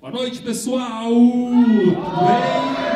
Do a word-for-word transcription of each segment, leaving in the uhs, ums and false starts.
Boa noite, pessoal! Tudo bem?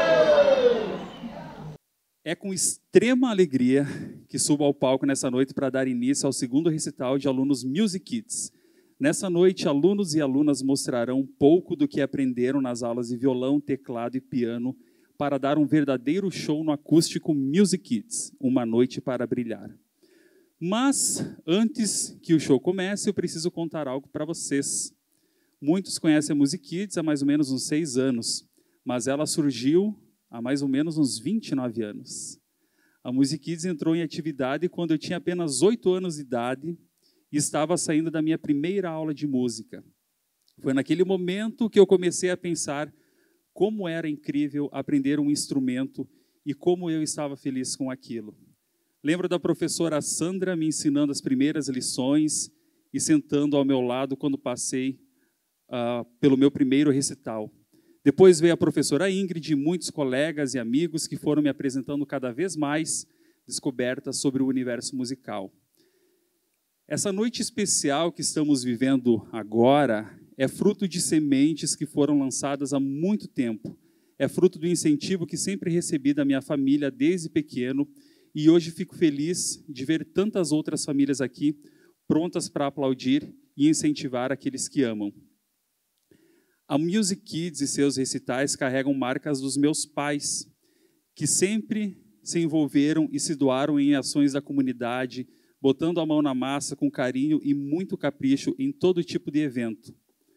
É com extrema alegria que subo ao palco nessa noite para dar início ao segundo recital de alunos Music Kids. Nessa noite, alunos e alunas mostrarão um pouco do que aprenderam nas aulas de violão, teclado e piano para dar um verdadeiro show no acústico Music Kids, uma noite para brilhar. Mas, antes que o show comece, eu preciso contar algo para vocês. Muitos conhecem a Music Kids há mais ou menos uns seis anos, mas ela surgiu há mais ou menos uns vinte e nove anos. A Music Kids entrou em atividade quando eu tinha apenas oito anos de idade e estava saindo da minha primeira aula de música. Foi naquele momento que eu comecei a pensar como era incrível aprender um instrumento e como eu estava feliz com aquilo. Lembro da professora Sandra me ensinando as primeiras lições e sentando ao meu lado quando passei uh, pelo meu primeiro recital. Depois veio a professora Ingrid e muitos colegas e amigos que foram me apresentando cada vez mais descobertas sobre o universo musical. Essa noite especial que estamos vivendo agora é fruto de sementes que foram lançadas há muito tempo. É fruto do incentivo que sempre recebi da minha família desde pequeno e hoje fico feliz de ver tantas outras famílias aqui prontas para aplaudir e incentivar aqueles que amam. A Music Kids e seus recitais carregam marcas dos meus pais, que sempre se envolveram e se doaram em ações da comunidade, botando a mão na massa com carinho e muito capricho em todo tipo de evento.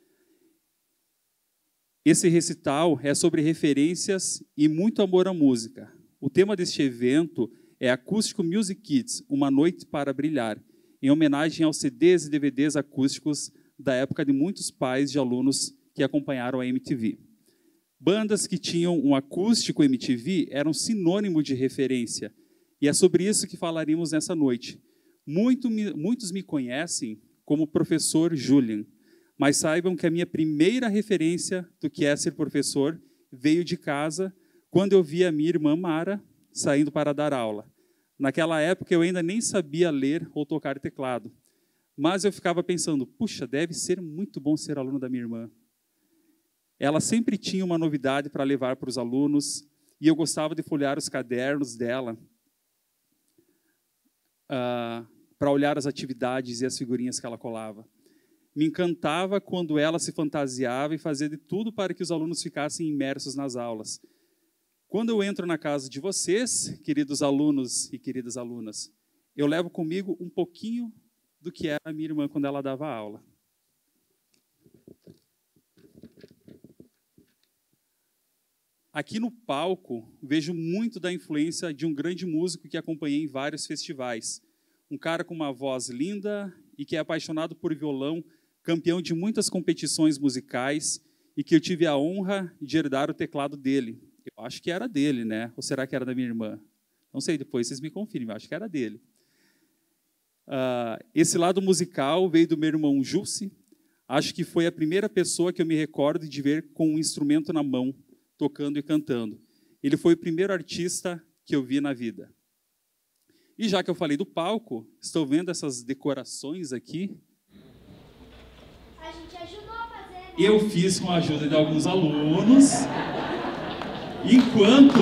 Esse recital é sobre referências e muito amor à música. O tema deste evento é Acústico Music Kids, uma noite para brilhar, em homenagem aos C Ds e D V Ds acústicos da época de muitos pais de alunos que acompanharam a M T V. Bandas que tinham um acústico M T V eram sinônimo de referência, e é sobre isso que falaremos nessa noite. Muito, muitos me conhecem como professor Julian, mas saibam que a minha primeira referência do que é ser professor veio de casa, quando eu vi a minha irmã Mara saindo para dar aula. Naquela época eu ainda nem sabia ler ou tocar teclado, mas eu ficava pensando, puxa, deve ser muito bom ser aluno da minha irmã. Ela sempre tinha uma novidade para levar para os alunos e eu gostava de folhear os cadernos dela uh, para olhar as atividades e as figurinhas que ela colava. Me encantava quando ela se fantasiava e fazia de tudo para que os alunos ficassem imersos nas aulas. Quando eu entro na casa de vocês, queridos alunos e queridas alunas, eu levo comigo um pouquinho do que era a minha irmã quando ela dava aula. Aqui no palco, vejo muito da influência de um grande músico que acompanhei em vários festivais. Um cara com uma voz linda e que é apaixonado por violão, campeão de muitas competições musicais e que eu tive a honra de herdar o teclado dele. Eu acho que era dele, né? Ou será que era da minha irmã? Não sei, depois vocês me confirmem, eu acho que era dele. Uh, esse lado musical veio do meu irmão Jussi. Acho que foi a primeira pessoa que eu me recordo de ver com um instrumento na mão, tocando e cantando. Ele foi o primeiro artista que eu vi na vida. E já que eu falei do palco, estou vendo essas decorações aqui. A gente ajudou a fazer, né? Eu fiz com a ajuda de alguns alunos. Enquanto...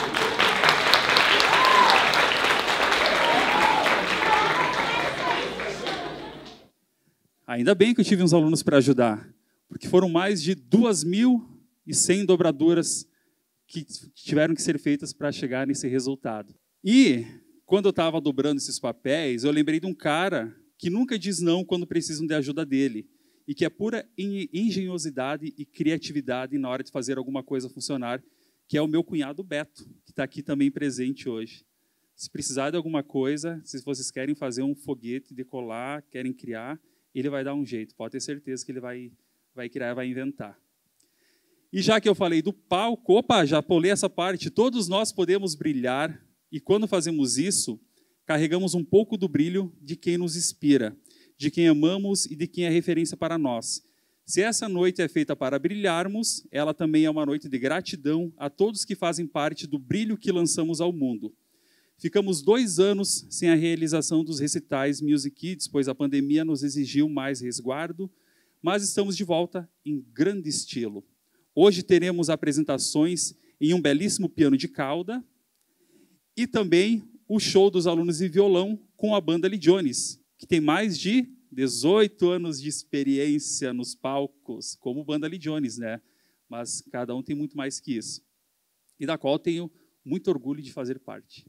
Ainda bem que eu tive uns alunos para ajudar, porque foram mais de duas mil e cem dobraduras que tiveram que ser feitas para chegar nesse resultado. E, quando eu estava dobrando esses papéis, eu lembrei de um cara que nunca diz não quando precisam de ajuda dele, e que é pura engenhosidade e criatividade na hora de fazer alguma coisa funcionar, que é o meu cunhado Beto, que está aqui também presente hoje. Se precisar de alguma coisa, se vocês querem fazer um foguete, decolar, querem criar, ele vai dar um jeito, pode ter certeza que ele vai, vai criar, vai inventar. E já que eu falei do palco, opa, já pulei essa parte, todos nós podemos brilhar, e quando fazemos isso, carregamos um pouco do brilho de quem nos inspira, de quem amamos e de quem é referência para nós. Se essa noite é feita para brilharmos, ela também é uma noite de gratidão a todos que fazem parte do brilho que lançamos ao mundo. Ficamos dois anos sem a realização dos recitais Music Kids, pois a pandemia nos exigiu mais resguardo, mas estamos de volta em grande estilo. Hoje teremos apresentações em um belíssimo piano de cauda e também o show dos alunos de violão com a banda Lee Jones, que tem mais de dezoito anos de experiência nos palcos, como banda Lee Jones, né? Mas cada um tem muito mais que isso. E da qual tenho muito orgulho de fazer parte.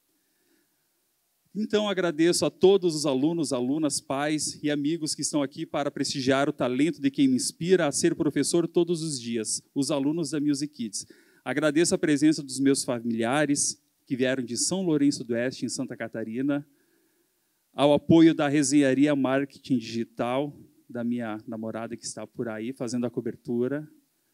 Então, agradeço a todos os alunos, alunas, pais e amigos que estão aqui para prestigiar o talento de quem me inspira a ser professor todos os dias, os alunos da Music Kids. Agradeço a presença dos meus familiares, que vieram de São Lourenço do Oeste, em Santa Catarina, ao apoio da Resenharia Marketing Digital, da minha namorada que está por aí, fazendo a cobertura,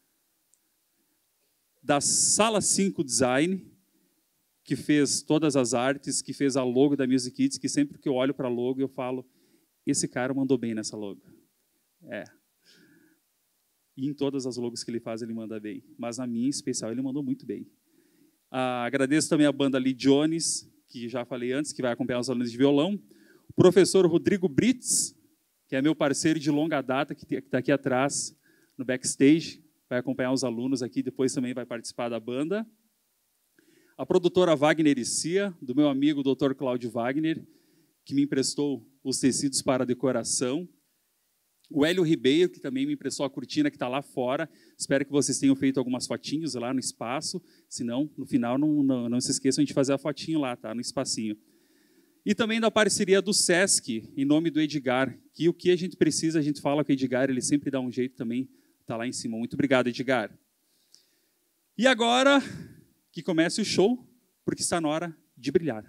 da Sala cinco Design, que fez todas as artes, que fez a logo da Music Kids, que sempre que eu olho para a logo, eu falo, esse cara mandou bem nessa logo. É. E em todas as logos que ele faz, ele manda bem. Mas na minha, em especial, ele mandou muito bem. Ah, agradeço também a banda Lee Jones, que já falei antes, que vai acompanhar os alunos de violão. O professor Rodrigo Brits, que é meu parceiro de longa data, que está aqui atrás, no backstage, vai acompanhar os alunos aqui, depois também vai participar da banda. A produtora Wagner e Cia, do meu amigo doutor Cláudio Wagner, que me emprestou os tecidos para a decoração. O Hélio Ribeiro, que também me emprestou a cortina que está lá fora. Espero que vocês tenham feito algumas fotinhos lá no espaço. Se não, no final, não, não, não se esqueçam de fazer a fotinho lá, tá? No espacinho. E também da parceria do Sesc, em nome do Edgar, que o que a gente precisa, a gente fala com o Edgar, ele sempre dá um jeito também, está lá em cima. Muito obrigado, Edgar. E agora, que comece o show, porque está na hora de brilhar.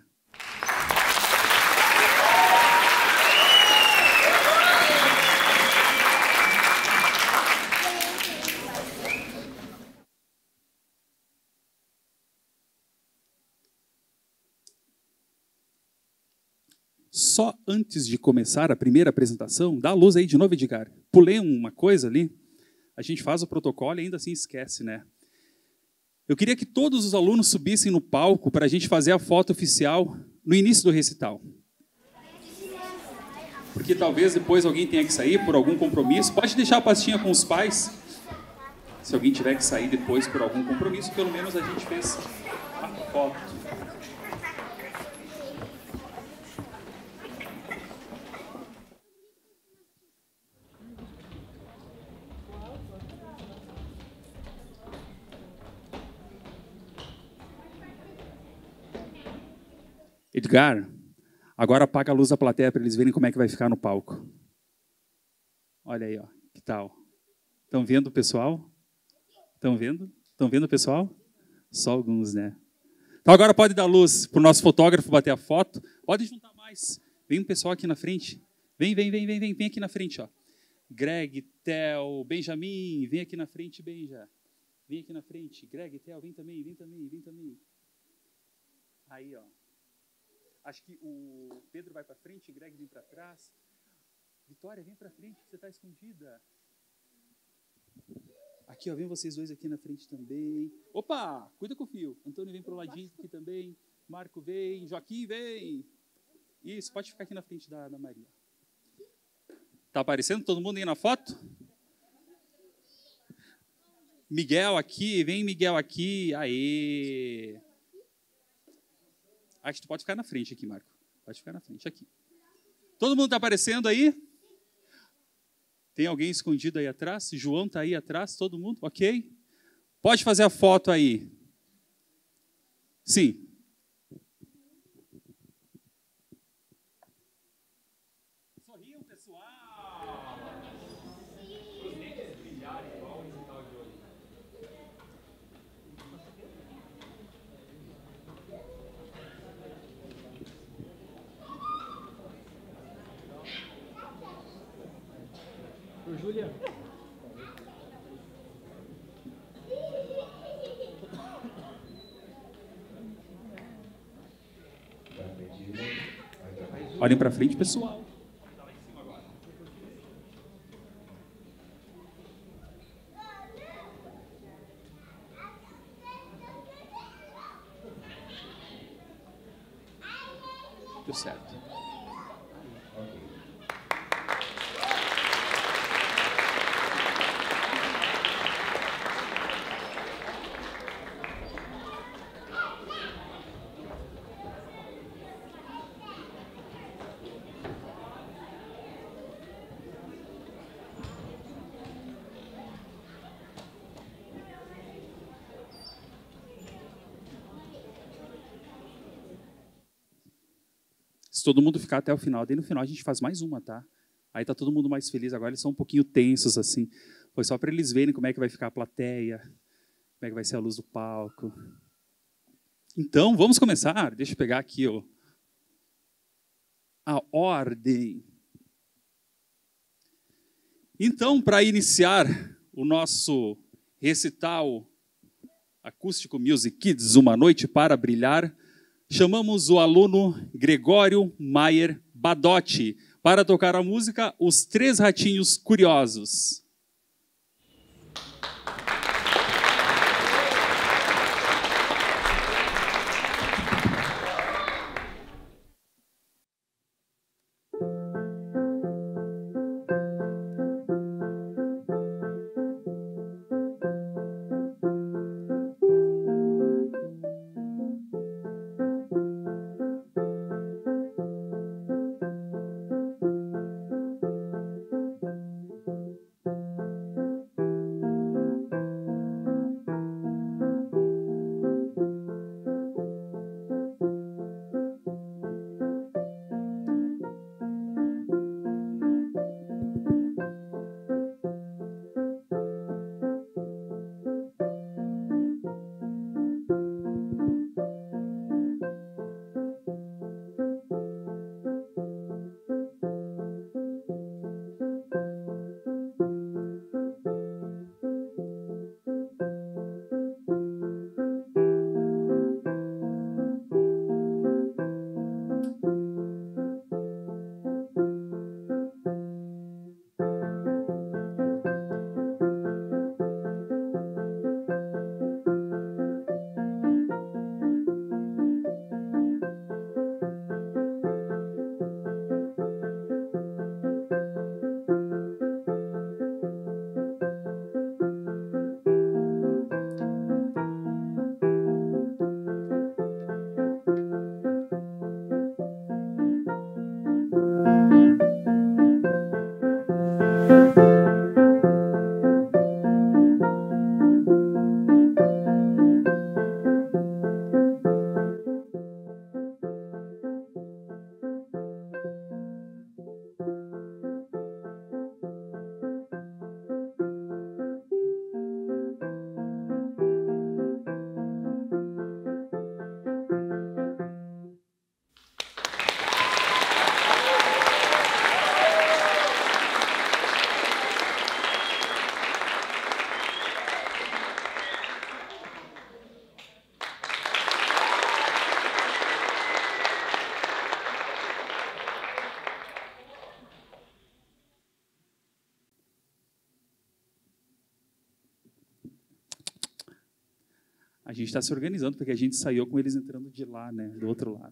Só antes de começar a primeira apresentação, dá a luz aí de novo, Edgar. Pulei uma coisa ali, a gente faz o protocolo e ainda assim esquece, né? Eu queria que todos os alunos subissem no palco para a gente fazer a foto oficial no início do recital. Porque talvez depois alguém tenha que sair por algum compromisso. Pode deixar a pastinha com os pais. Se alguém tiver que sair depois por algum compromisso, pelo menos a gente fez a foto. Edgar, agora apaga a luz da plateia para eles verem como é que vai ficar no palco. Olha aí, ó, que tal? Estão vendo o pessoal? Estão vendo? Estão vendo o pessoal? Só alguns, né? Então agora pode dar luz para o nosso fotógrafo bater a foto. Pode juntar mais. Vem um pessoal aqui na frente. Vem, vem, vem, vem, vem, vem aqui na frente, ó. Greg, Theo, Benjamin, vem aqui na frente, Benja. Vem aqui na frente. Greg, Theo, vem também, vem também, vem também. Aí, ó. Acho que o Pedro vai para frente, o Greg vem para trás. Vitória, vem para frente, você está escondida. Aqui, ó, vem vocês dois aqui na frente também. Opa, cuida com o fio. Antônio vem para o ladinho aqui também. Marco vem, Joaquim vem. Isso, pode ficar aqui na frente da, da Maria. Tá aparecendo todo mundo aí na foto? Miguel aqui, vem Miguel aqui. Aê! Acho que tu pode ficar na frente aqui, Marco. Pode ficar na frente aqui. Todo mundo está aparecendo aí? Tem alguém escondido aí atrás? João está aí atrás? Todo mundo? Ok? Pode fazer a foto aí. Sim. Sorriam, pessoal. Os dentes brilharem igual o recital de hoje. Ô, Júlia. Olhem para frente, pessoal. Deu certo. Se todo mundo ficar até o final, daí no final a gente faz mais uma, tá? Aí tá todo mundo mais feliz. Agora eles são um pouquinho tensos, assim. Foi só para eles verem como é que vai ficar a plateia, como é que vai ser a luz do palco. Então, vamos começar. Deixa eu pegar aqui ó, a ordem. Então, para iniciar o nosso recital Acústico Music Kids, Uma Noite para Brilhar, chamamos o aluno Gregório Maier Badotti para tocar a música Os Três Ratinhos Curiosos. A gente está se organizando, porque a gente saiu com eles entrando de lá, né, do outro lado.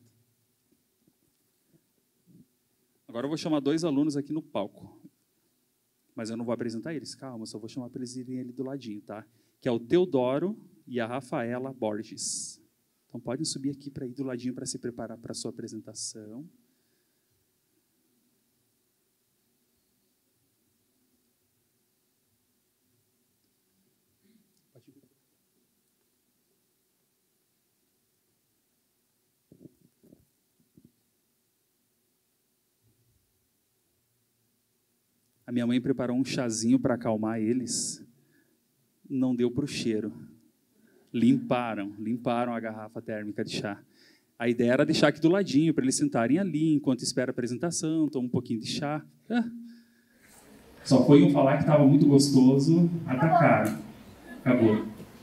Agora eu vou chamar dois alunos aqui no palco. Mas eu não vou apresentar eles, calma, só vou chamar para eles irem ali do ladinho, tá? Que é o Teodoro e a Rafaela Borges. Então podem subir aqui para ir do ladinho para se preparar para a sua apresentação. A minha mãe preparou um chazinho para acalmar eles. Não deu para o cheiro. Limparam, limparam a garrafa térmica de chá. A ideia era deixar aqui do ladinho, para eles sentarem ali, enquanto espera a apresentação, toma um pouquinho de chá. Ah. Só foi um falar que estava muito gostoso, atacaram. Acabou.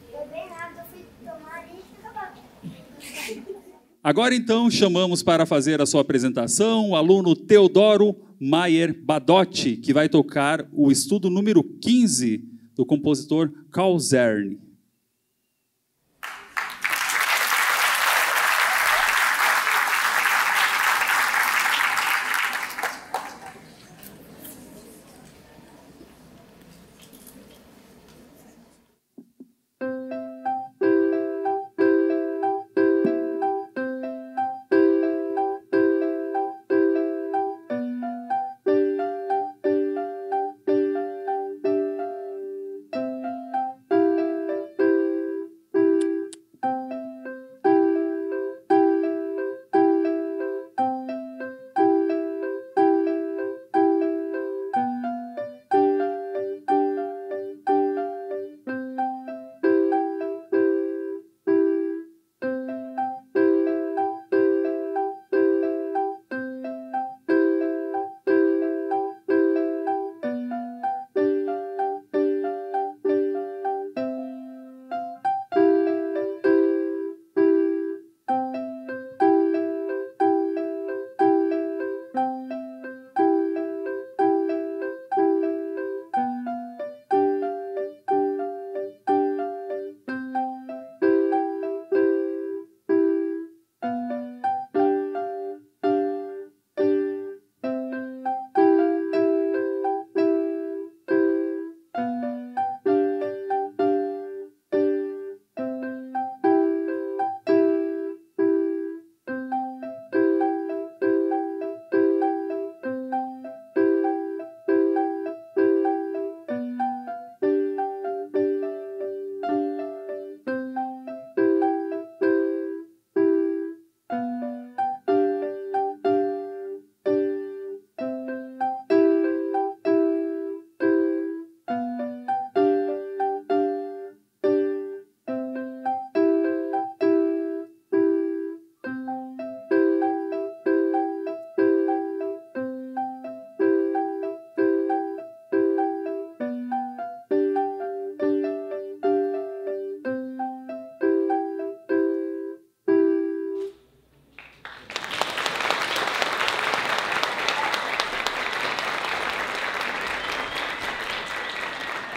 Agora, então, chamamos para fazer a sua apresentação o aluno Teodoro Maier Badotti, que vai tocar o estudo número quinze do compositor Carl Czerny.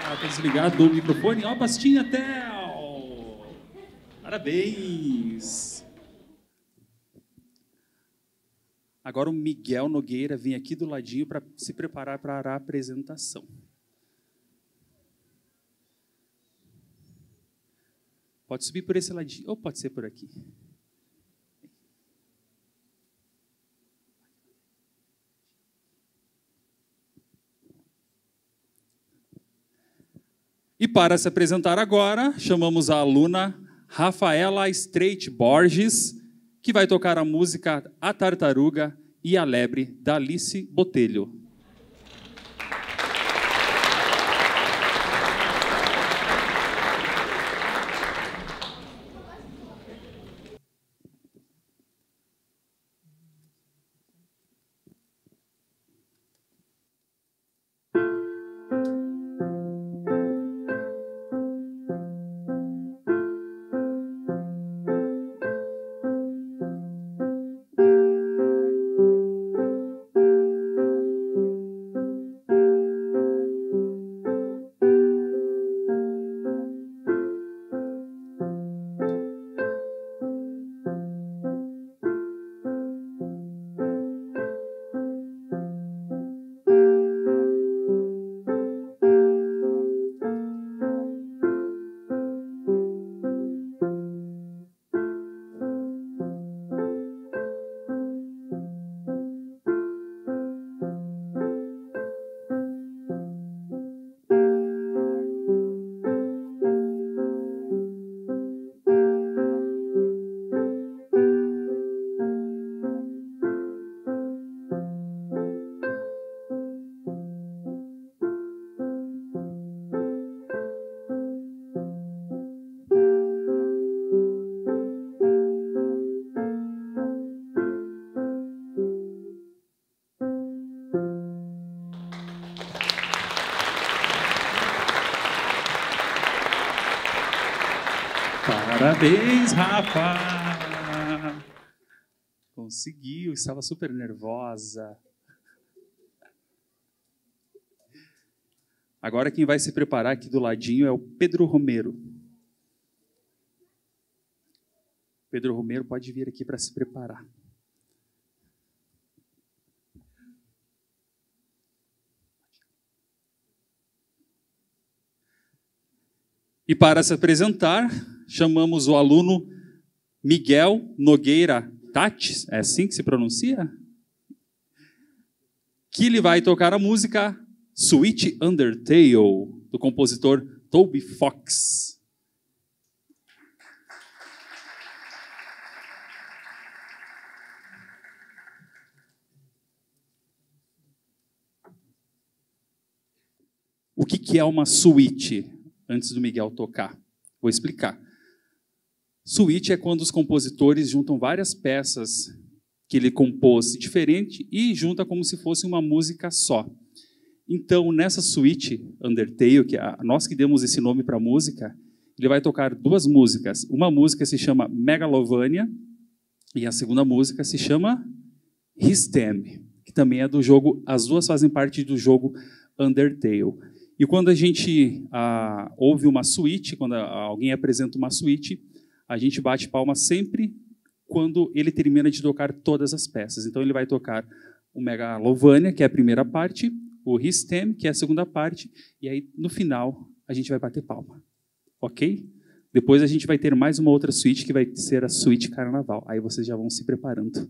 Ah, tá desligado o microfone. Ó, pastinha, Theo! Parabéns! Agora o Miguel Nogueira vem aqui do ladinho para se preparar para a apresentação. Pode subir por esse ladinho, ou pode ser por aqui. E para se apresentar agora, chamamos a aluna Rafaela Streit Borges, que vai tocar a música A Tartaruga e a Lebre, da Alice Botelho. Parabéns, Rafa! Conseguiu, estava super nervosa. Agora quem vai se preparar aqui do ladinho é o Pedro Romero. Pedro Romero pode vir aqui para se preparar. E para se apresentar, chamamos o aluno Miguel Nogueira Tatis, é assim que se pronuncia? Que ele vai tocar a música Sweet Undertale, do compositor Toby Fox. O que que é uma suíte? Antes do Miguel tocar, vou explicar. Suíte é quando os compositores juntam várias peças que ele compôs diferente e junta como se fosse uma música só. Então, nessa suíte Undertale, que é nós que demos esse nome para a música, ele vai tocar duas músicas. Uma música se chama Megalovania e a segunda música se chama His Theme, que também é do jogo, as duas fazem parte do jogo Undertale. E quando a gente ah, ouve uma suíte, quando alguém apresenta uma suíte, a gente bate palma sempre quando ele termina de tocar todas as peças. Então ele vai tocar o Megalovania, que é a primeira parte, o His Theme, que é a segunda parte, e aí no final a gente vai bater palma. Ok? Depois a gente vai ter mais uma outra suíte, que vai ser a suíte Carnaval. Aí vocês já vão se preparando.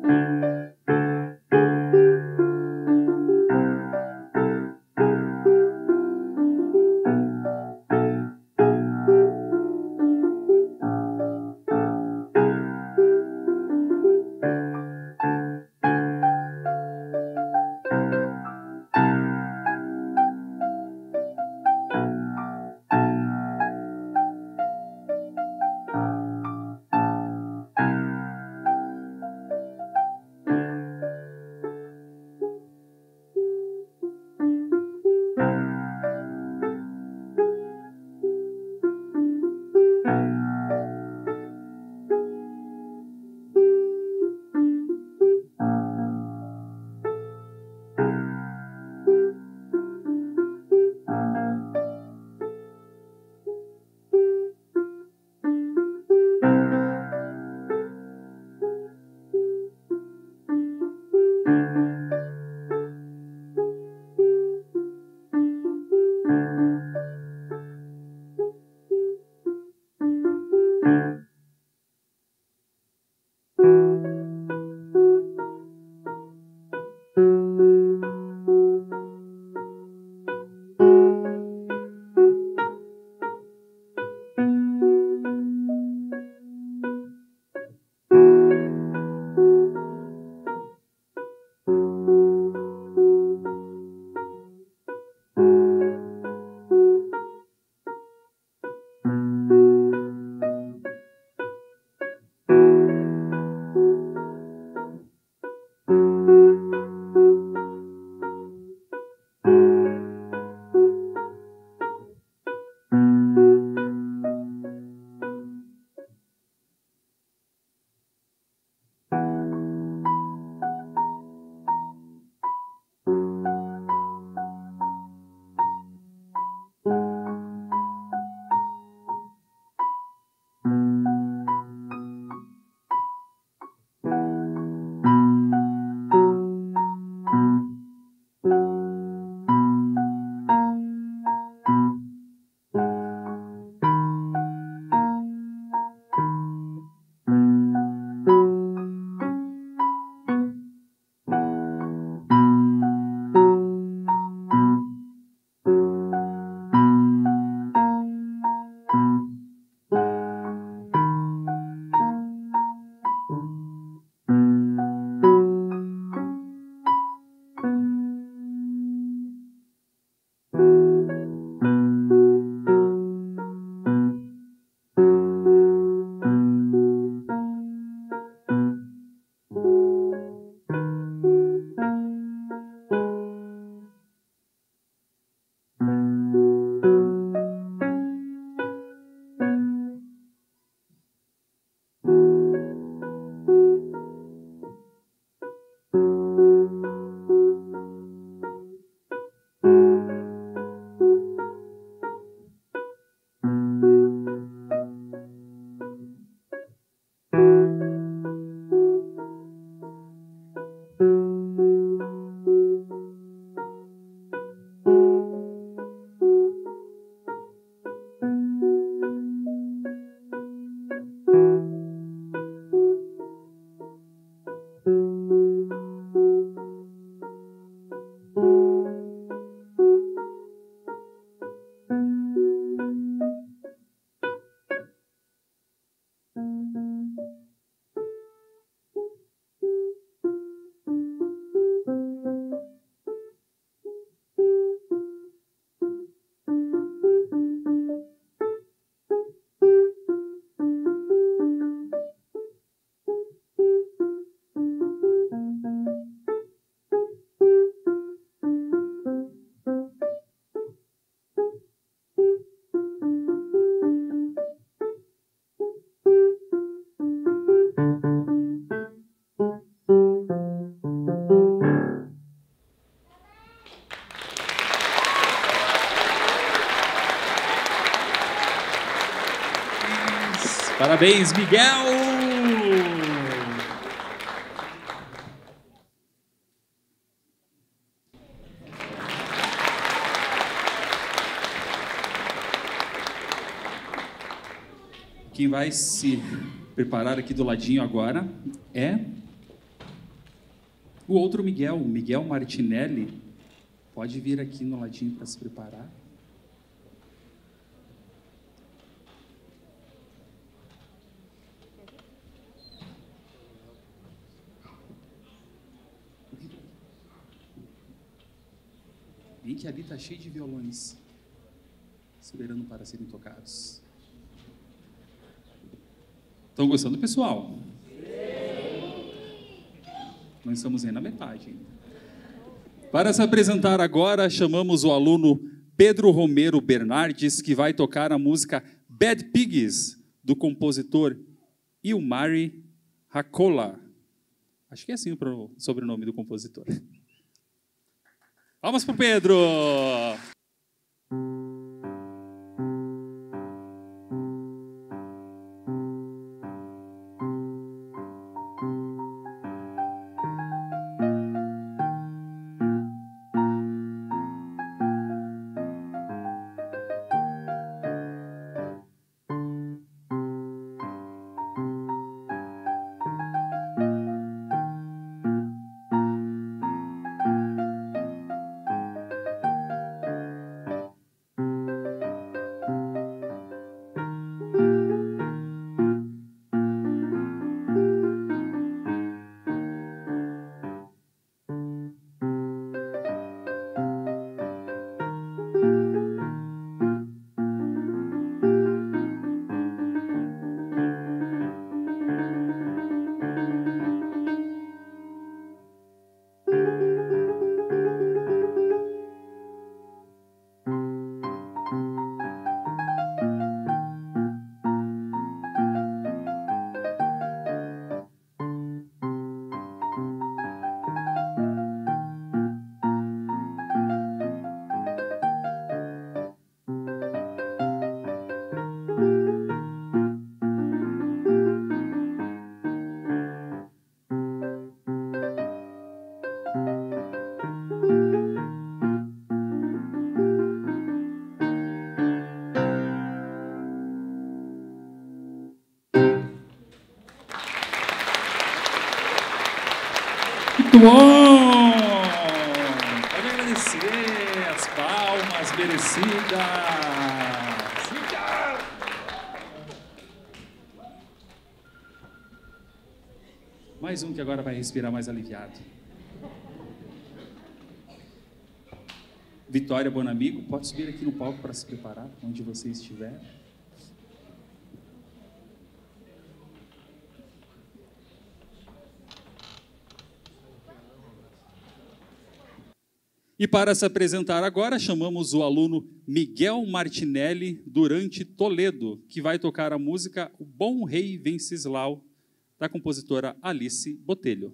Parabéns, Miguel! Quem vai se preparar aqui do ladinho agora é O outro Miguel, o Miguel Martinelli, pode vir aqui no ladinho para se preparar. Vem que ali está cheio de violões, esperando para serem tocados. Estão gostando, pessoal? Não estamos nem na metade ainda. Para se apresentar agora, chamamos o aluno Pedro Romero Bernardes, que vai tocar a música Bad Pigs, do compositor Ilmari Hakola. Acho que é assim o sobrenome do compositor. Palmas para o Pedro! Muito bom! Pode agradecer as palmas merecidas. Mais um que agora vai respirar mais aliviado. Vitória Bonamigo, pode subir aqui no palco para se preparar, onde você estiver. E para se apresentar agora, chamamos o aluno Miguel Martinelli Durante Toledo, que vai tocar a música O Bom Rei Venceslau, da compositora Alice Botelho.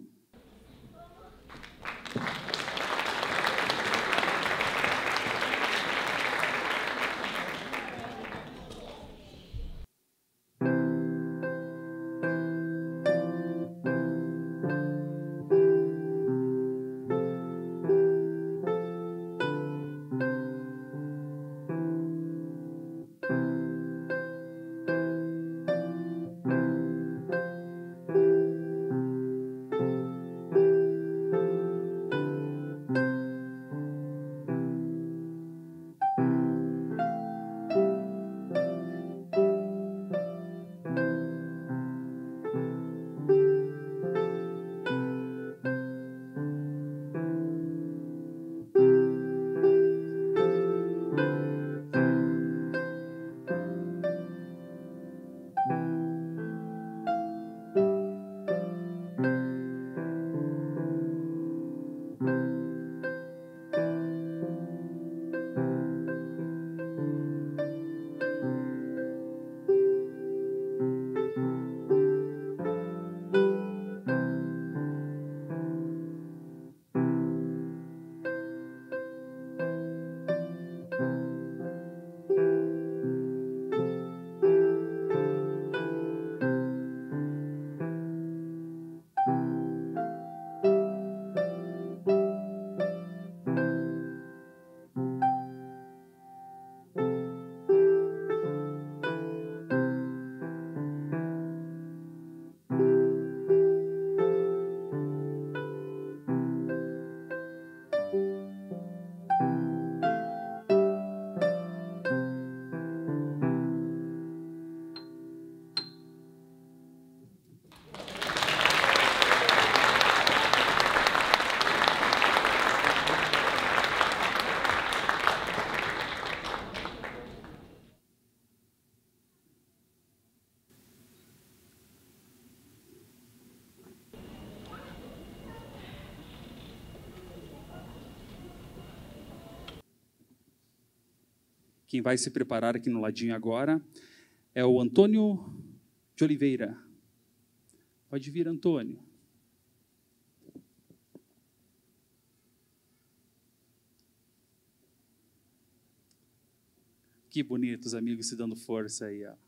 Quem vai se preparar aqui no ladinho agora é o Antônio de Oliveira. Pode vir, Antônio. Que bonito, os amigos se dando força aí, ó.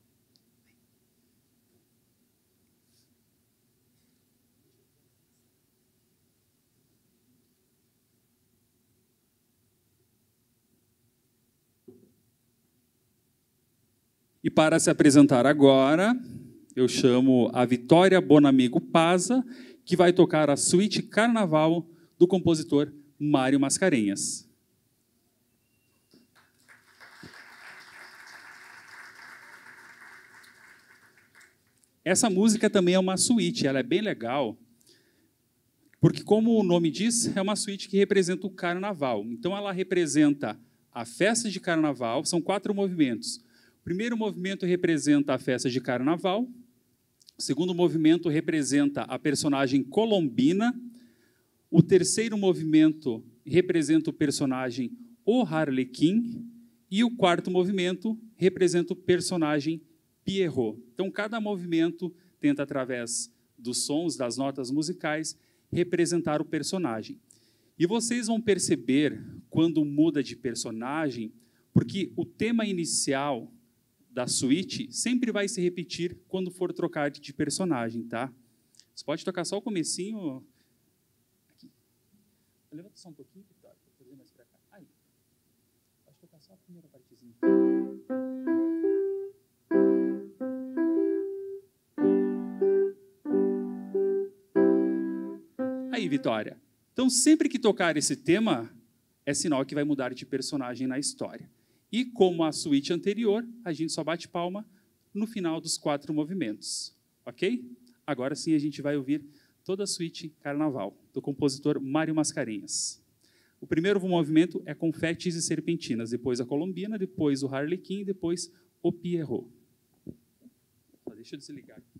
E para se apresentar agora, eu chamo a Vitória Bonamigo Paza, que vai tocar a suíte Carnaval do compositor Mário Mascarenhas. Essa música também é uma suíte, ela é bem legal, porque, como o nome diz, é uma suíte que representa o carnaval. Então, ela representa a festa de carnaval, são quatro movimentos. O primeiro movimento representa a festa de carnaval, o segundo movimento representa a personagem Colombina, o terceiro movimento representa o personagem O Harlequin, e o quarto movimento representa o personagem Pierrot. Então, cada movimento tenta, através dos sons, das notas musicais, representar o personagem. E vocês vão perceber, quando muda de personagem, porque o tema inicial da suíte sempre vai se repetir quando for trocar de personagem, tá? Você pode tocar só o comecinho. Aqui. Levanta só um pouquinho, Vitória, para fazer mais para cá. Aí. Pode tocar só a primeira partezinha. Aí, Vitória. Então, sempre que tocar esse tema, é sinal que vai mudar de personagem na história. E, como a suíte anterior, a gente só bate palma no final dos quatro movimentos. Ok? Agora sim a gente vai ouvir toda a suíte Carnaval, do compositor Mário Mascarenhas. O primeiro movimento é Confetes e Serpentinas, depois a Colombina, depois o Harlequin, depois o Pierrot. Só deixa eu desligar aqui.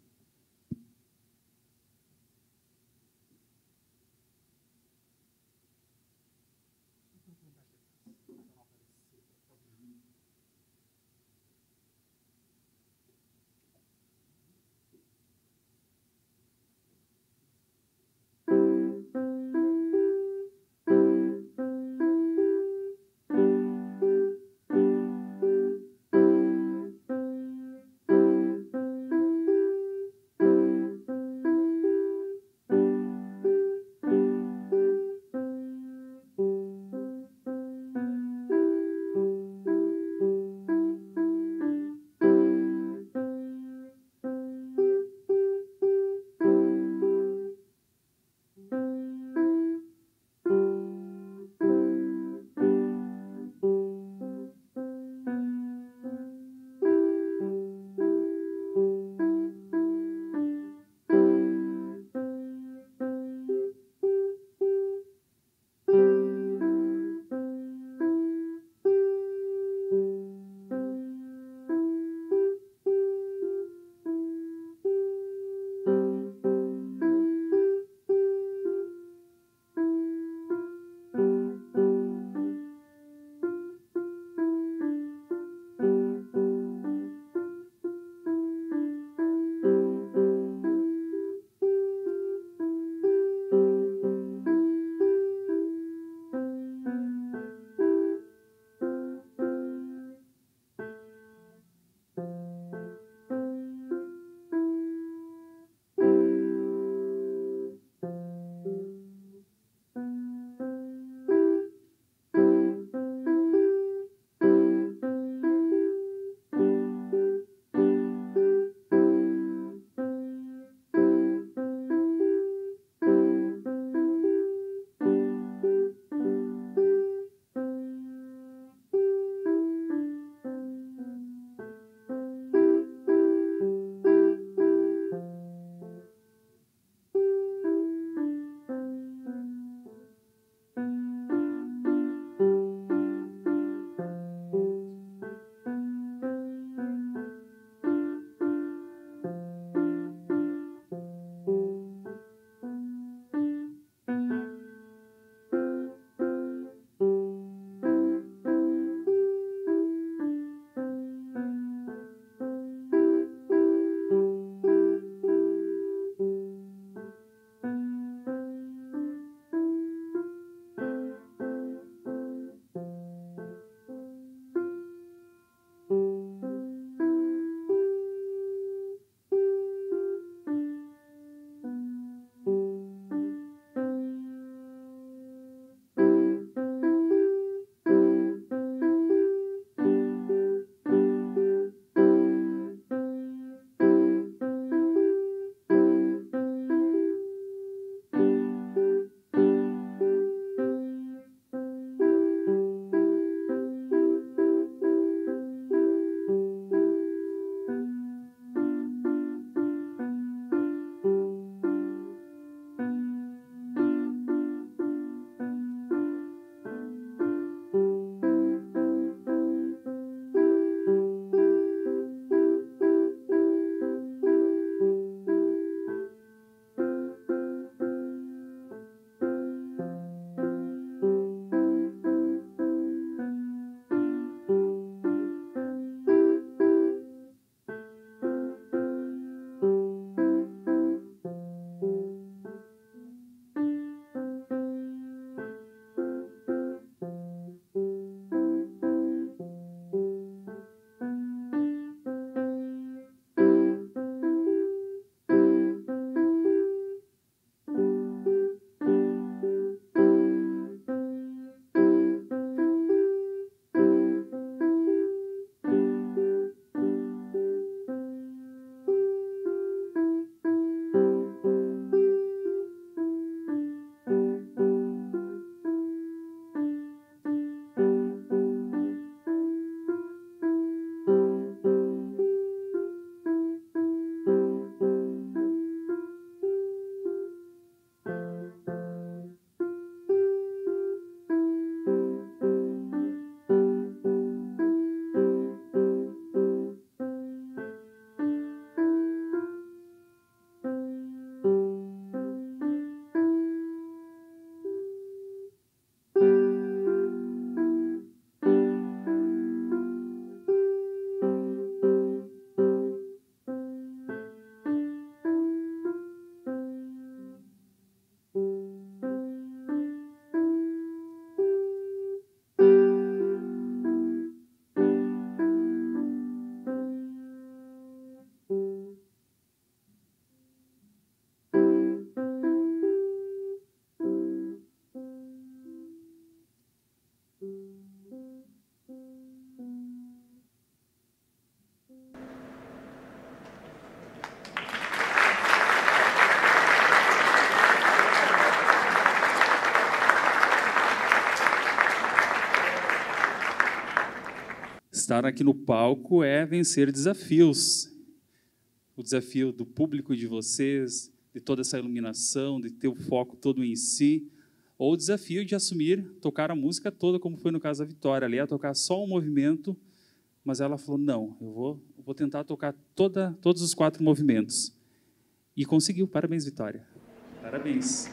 Estar aqui no palco é vencer desafios. O desafio do público de vocês, de toda essa iluminação, de ter o foco todo em si, ou o desafio de assumir, tocar a música toda, como foi no caso da Vitória. Ali ia tocar só um movimento, mas ela falou, não, eu vou, eu vou tentar tocar toda, todos os quatro movimentos. E conseguiu. Parabéns, Vitória. Parabéns.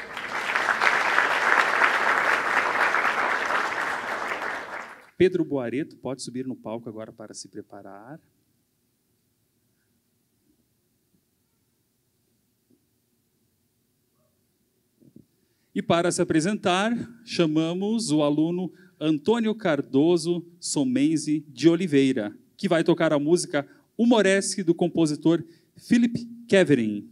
Pedro Boareto pode subir no palco agora para se preparar. E para se apresentar, chamamos o aluno Antônio Cardoso Somenzi de Oliveira, que vai tocar a música Humoresque, do compositor Philip Keverin.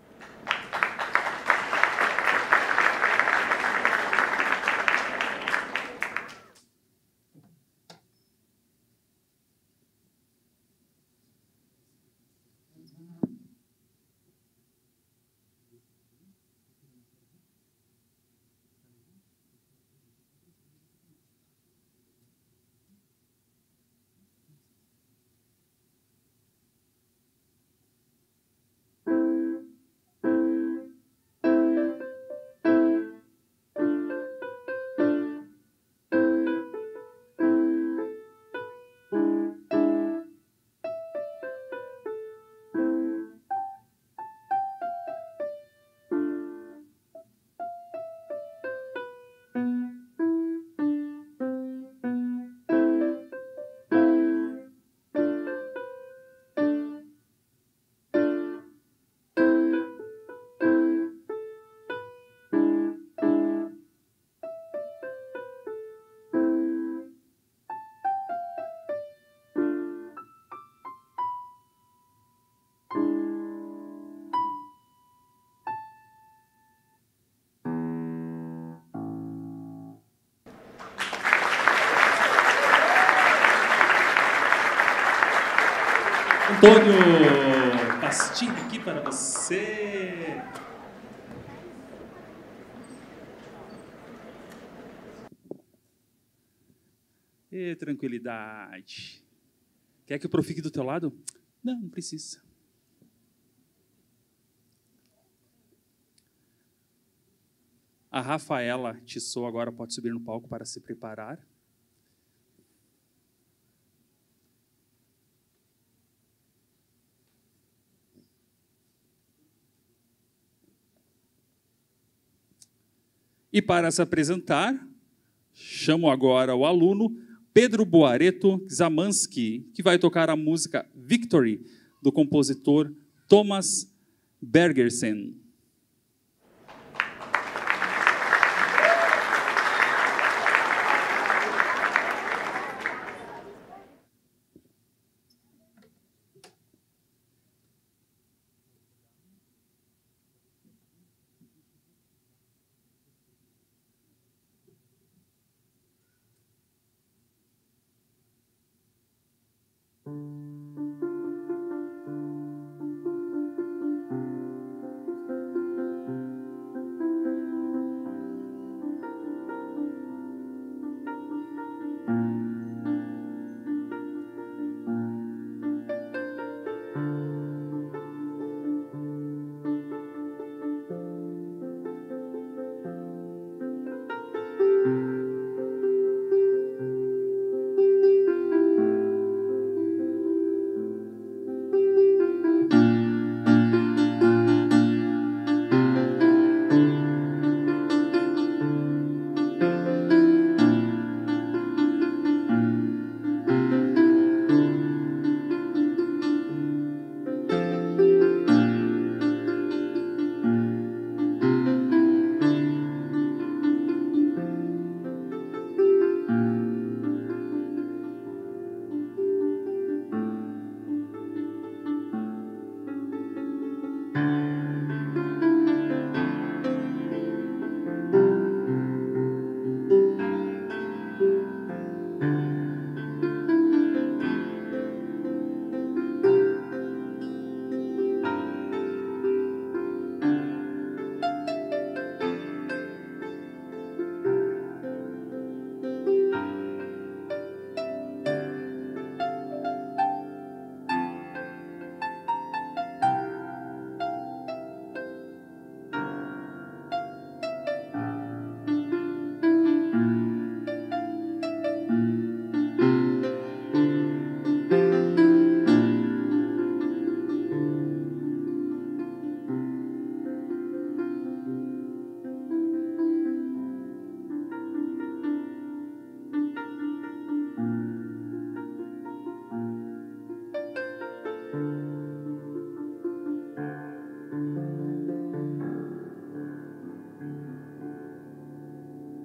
Antônio, pastinho aqui para você. E tranquilidade. Quer que o Pro fique do teu lado? Não, não precisa. A Rafaela Tissot agora pode subir no palco para se preparar. E para se apresentar, chamo agora o aluno Pedro Boareto Zamansky, que vai tocar a música Victory, do compositor Thomas Bergersen.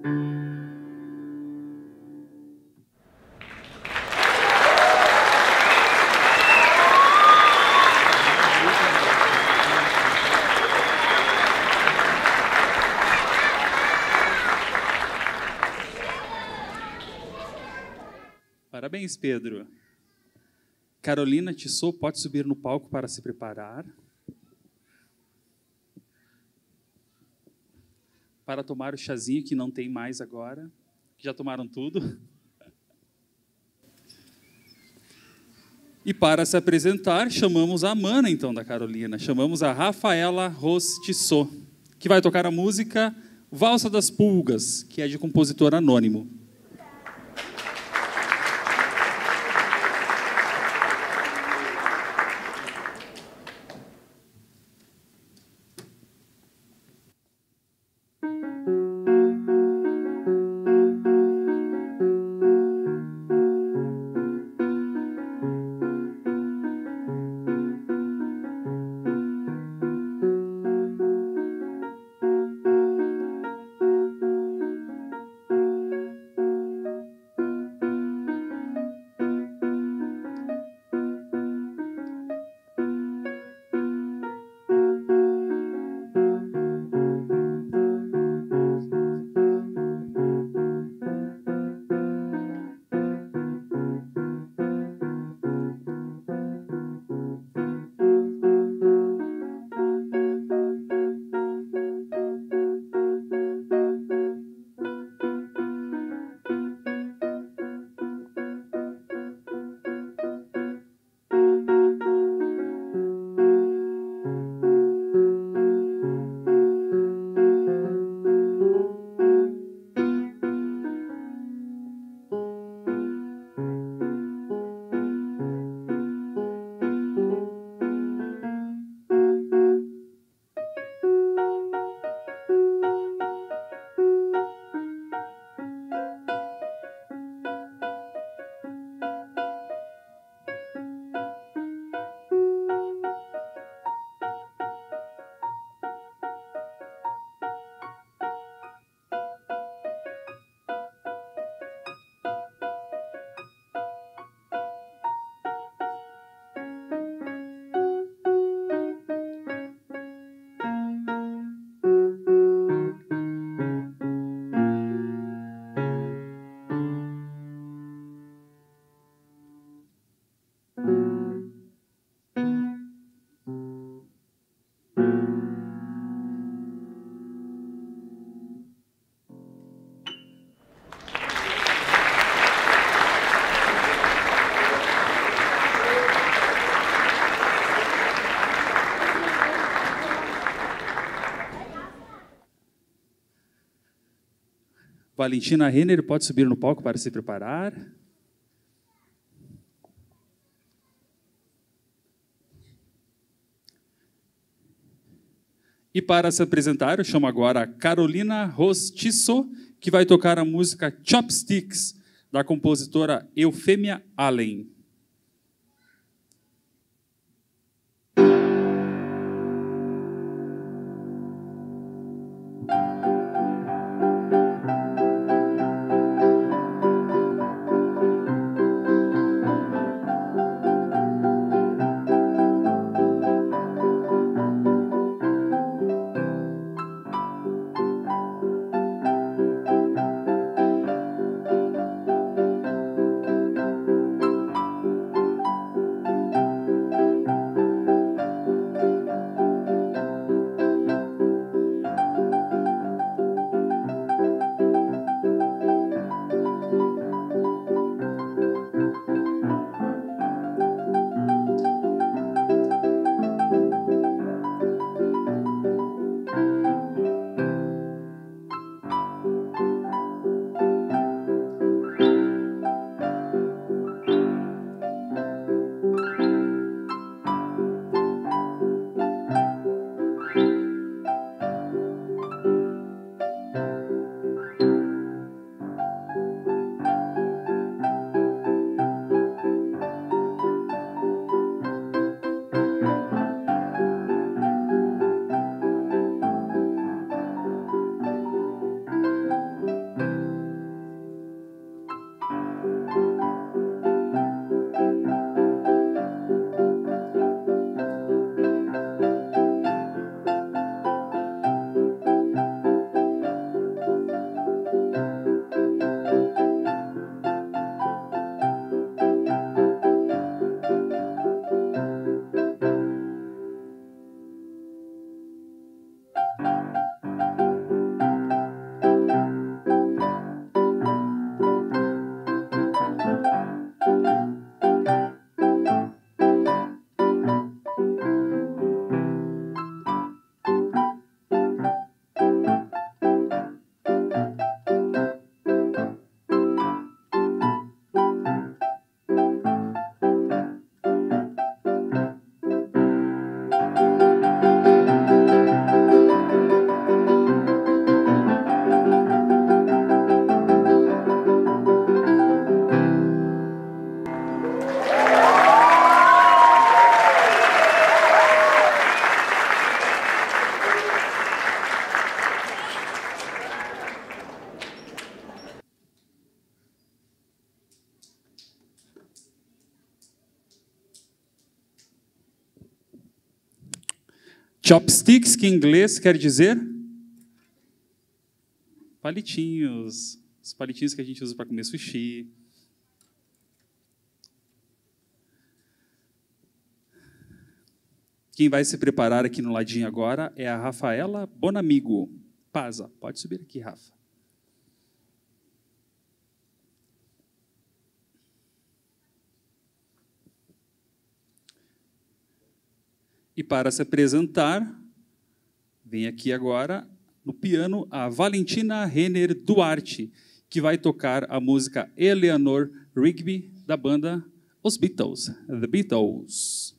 Parabéns, Pedro. Carolina Tissot pode subir no palco para se preparar. Para tomar o chazinho que não tem mais agora. Já tomaram tudo. E para se apresentar, chamamos a mana, então, da Carolina. Chamamos a Rafaela Ros Tissot, que vai tocar a música Valsa das Pulgas, que é de compositor anônimo. Valentina Renner pode subir no palco para se preparar. E para se apresentar, eu chamo agora a Carolina Ros Tissot, que vai tocar a música Chopsticks, da compositora Eufêmia Allen. Chopsticks, que em inglês quer dizer palitinhos. Os palitinhos que a gente usa para comer sushi. Quem vai se preparar aqui no ladinho agora é a Rafaela Bonamigo. Paza, pode subir aqui, Rafa. E para se apresentar, vem aqui agora no piano a Valentina Renner Duarte, que vai tocar a música Eleanor Rigby, da banda Os Beatles, The Beatles.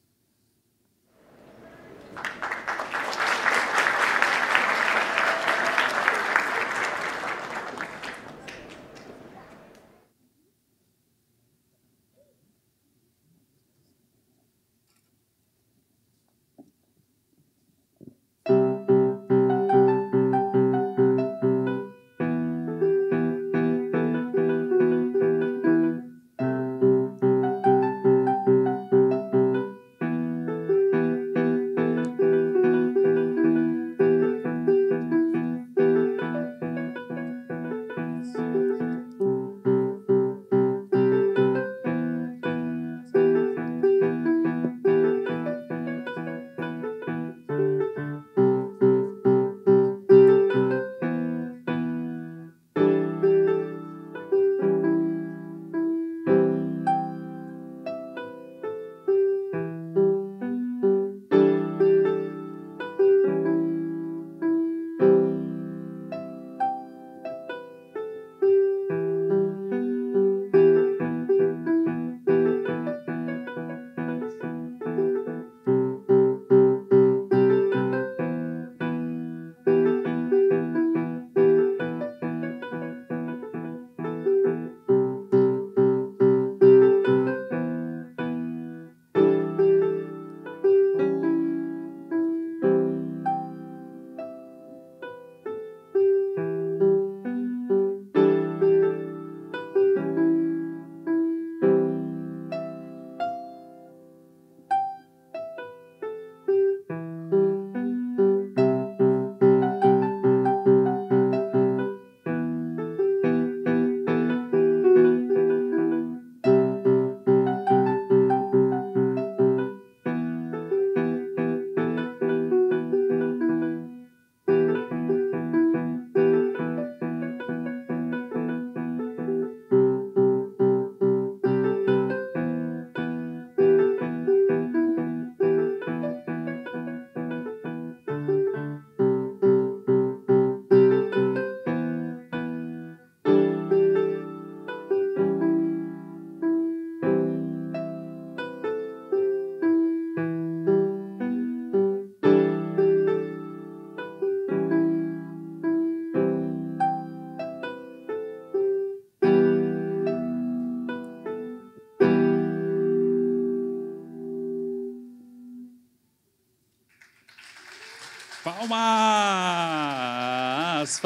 Palmas!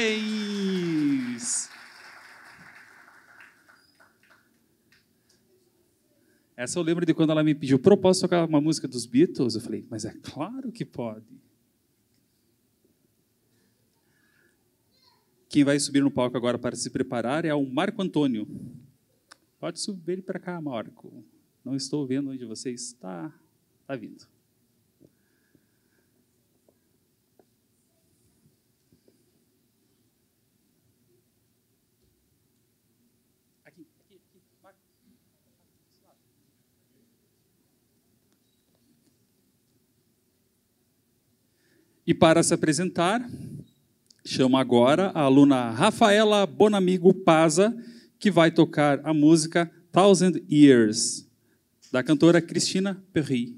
Parabéns! Essa eu lembro de quando ela me pediu, "Pro, posso tocar uma música dos Beatles?" Eu falei, mas é claro que pode. Quem vai subir no palco agora para se preparar é o Marco Antônio. Pode subir ele para cá, Marco. Não estou vendo onde você está. Está vindo. Aqui, aqui, aqui, Marco. E para se apresentar, chamo agora a aluna Rafaela Bonamigo Paza, que vai tocar a música Thousand Years, da cantora Cristina Perry.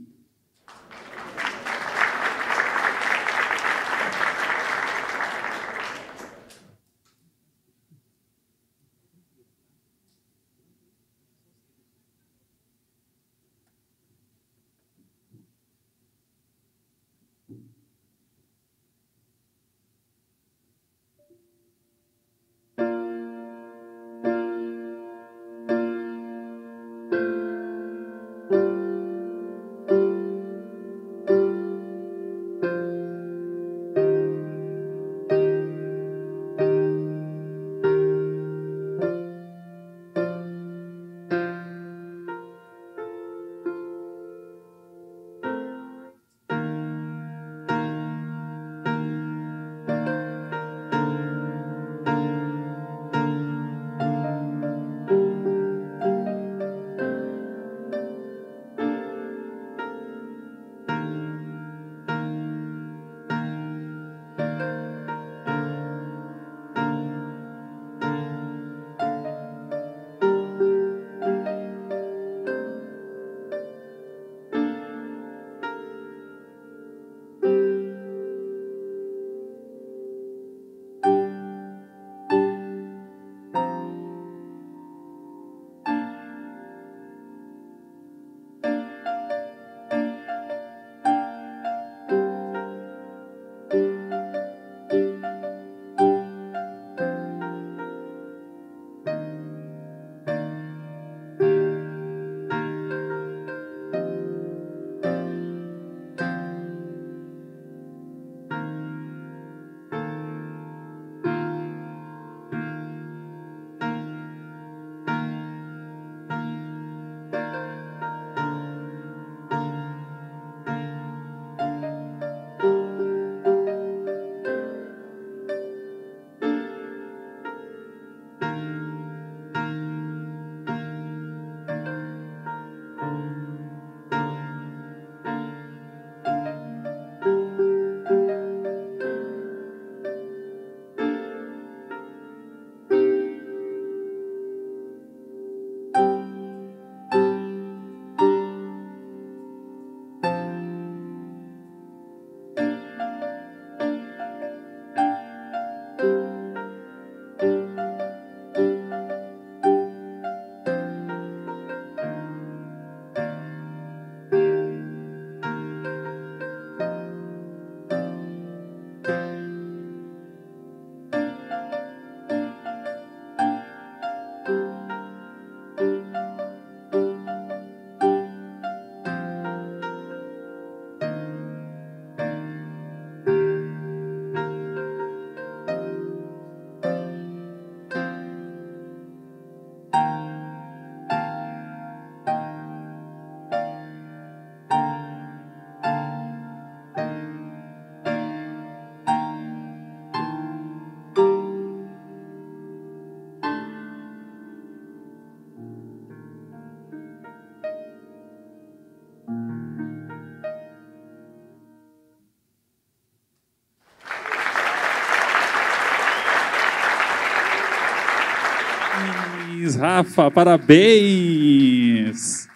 Parabéns, Rafa, parabéns!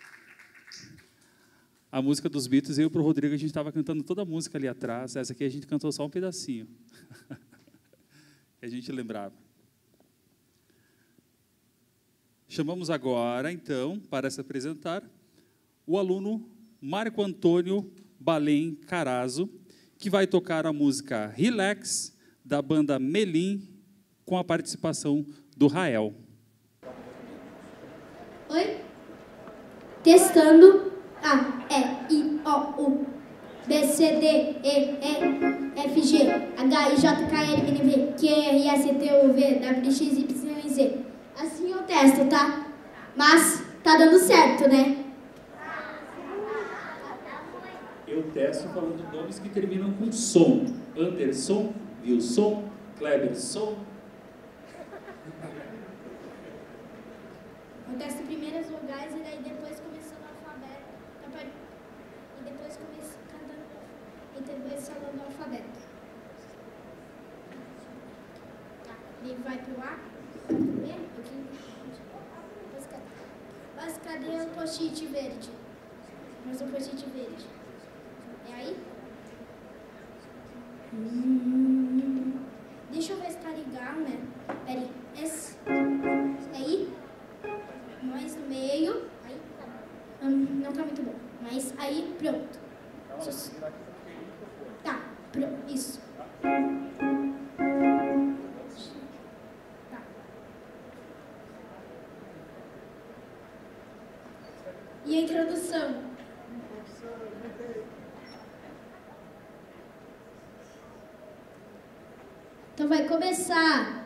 A música dos Beatles, eu e o Rodrigo, a gente estava cantando toda a música ali atrás. Essa aqui a gente cantou só um pedacinho. Que a gente lembrava. Chamamos agora, então, para se apresentar, o aluno Marco Antônio Balém Carazo, que vai tocar a música Relax, da banda Melim, com a participação do Rael. Oi? Testando. A, E, I, O, U, B, C, D, E, E, F, G, H, I, J, K, L, M, N, P, Q, R, S, T, U, V, W, X, Y, Z. Assim eu testo, tá? Mas tá dando certo, né? Eu testo falando nomes que terminam com som. Anderson, Wilson, Kleberson. Eu testo primeiro as vogais e daí depois começando o alfabeto. E depois começo cantando e depois falando o alfabeto. Tá, ele vai pro A, vai pro B, aqui. Mas cadê o post-it verde? Mas o post-it verde. É aí? Hum, deixa eu ver se tá legal, né? Pera aí. Esse. É aí? Mais no meio. Aí. Hum, não tá muito bom. Mas aí, pronto. Tá, pronto. Isso. Tá. E a introdução? Então vai começar.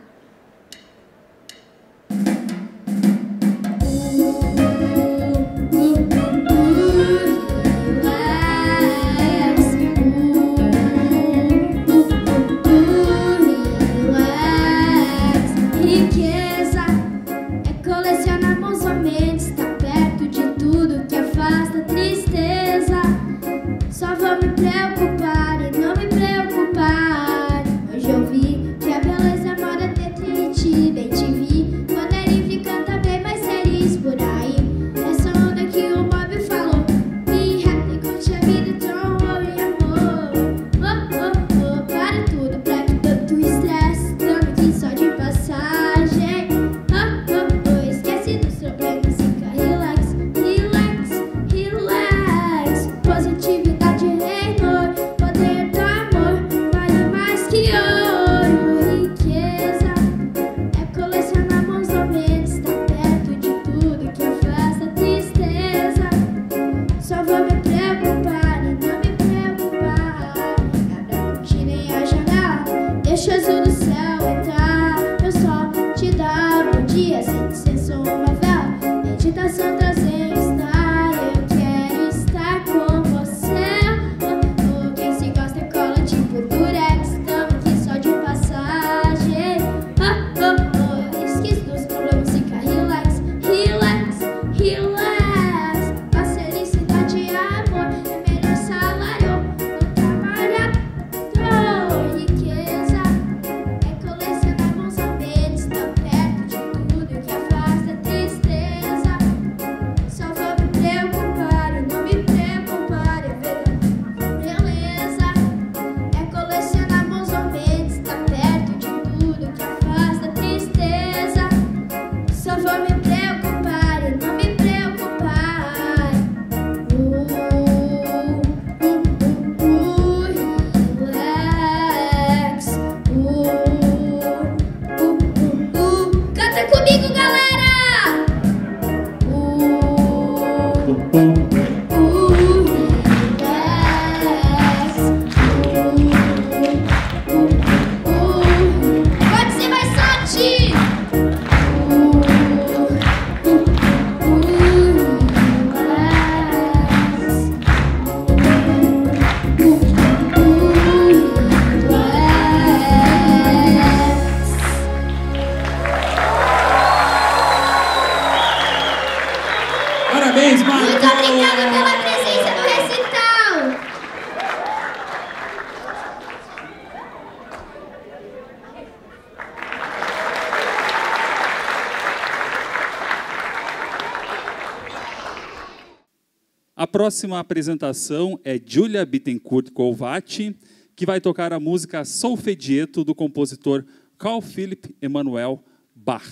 próxima apresentação é Giulia Bittencourt Colvatti, que vai tocar a música Solfeggietto do compositor Carl Philipp Emanuel Bach.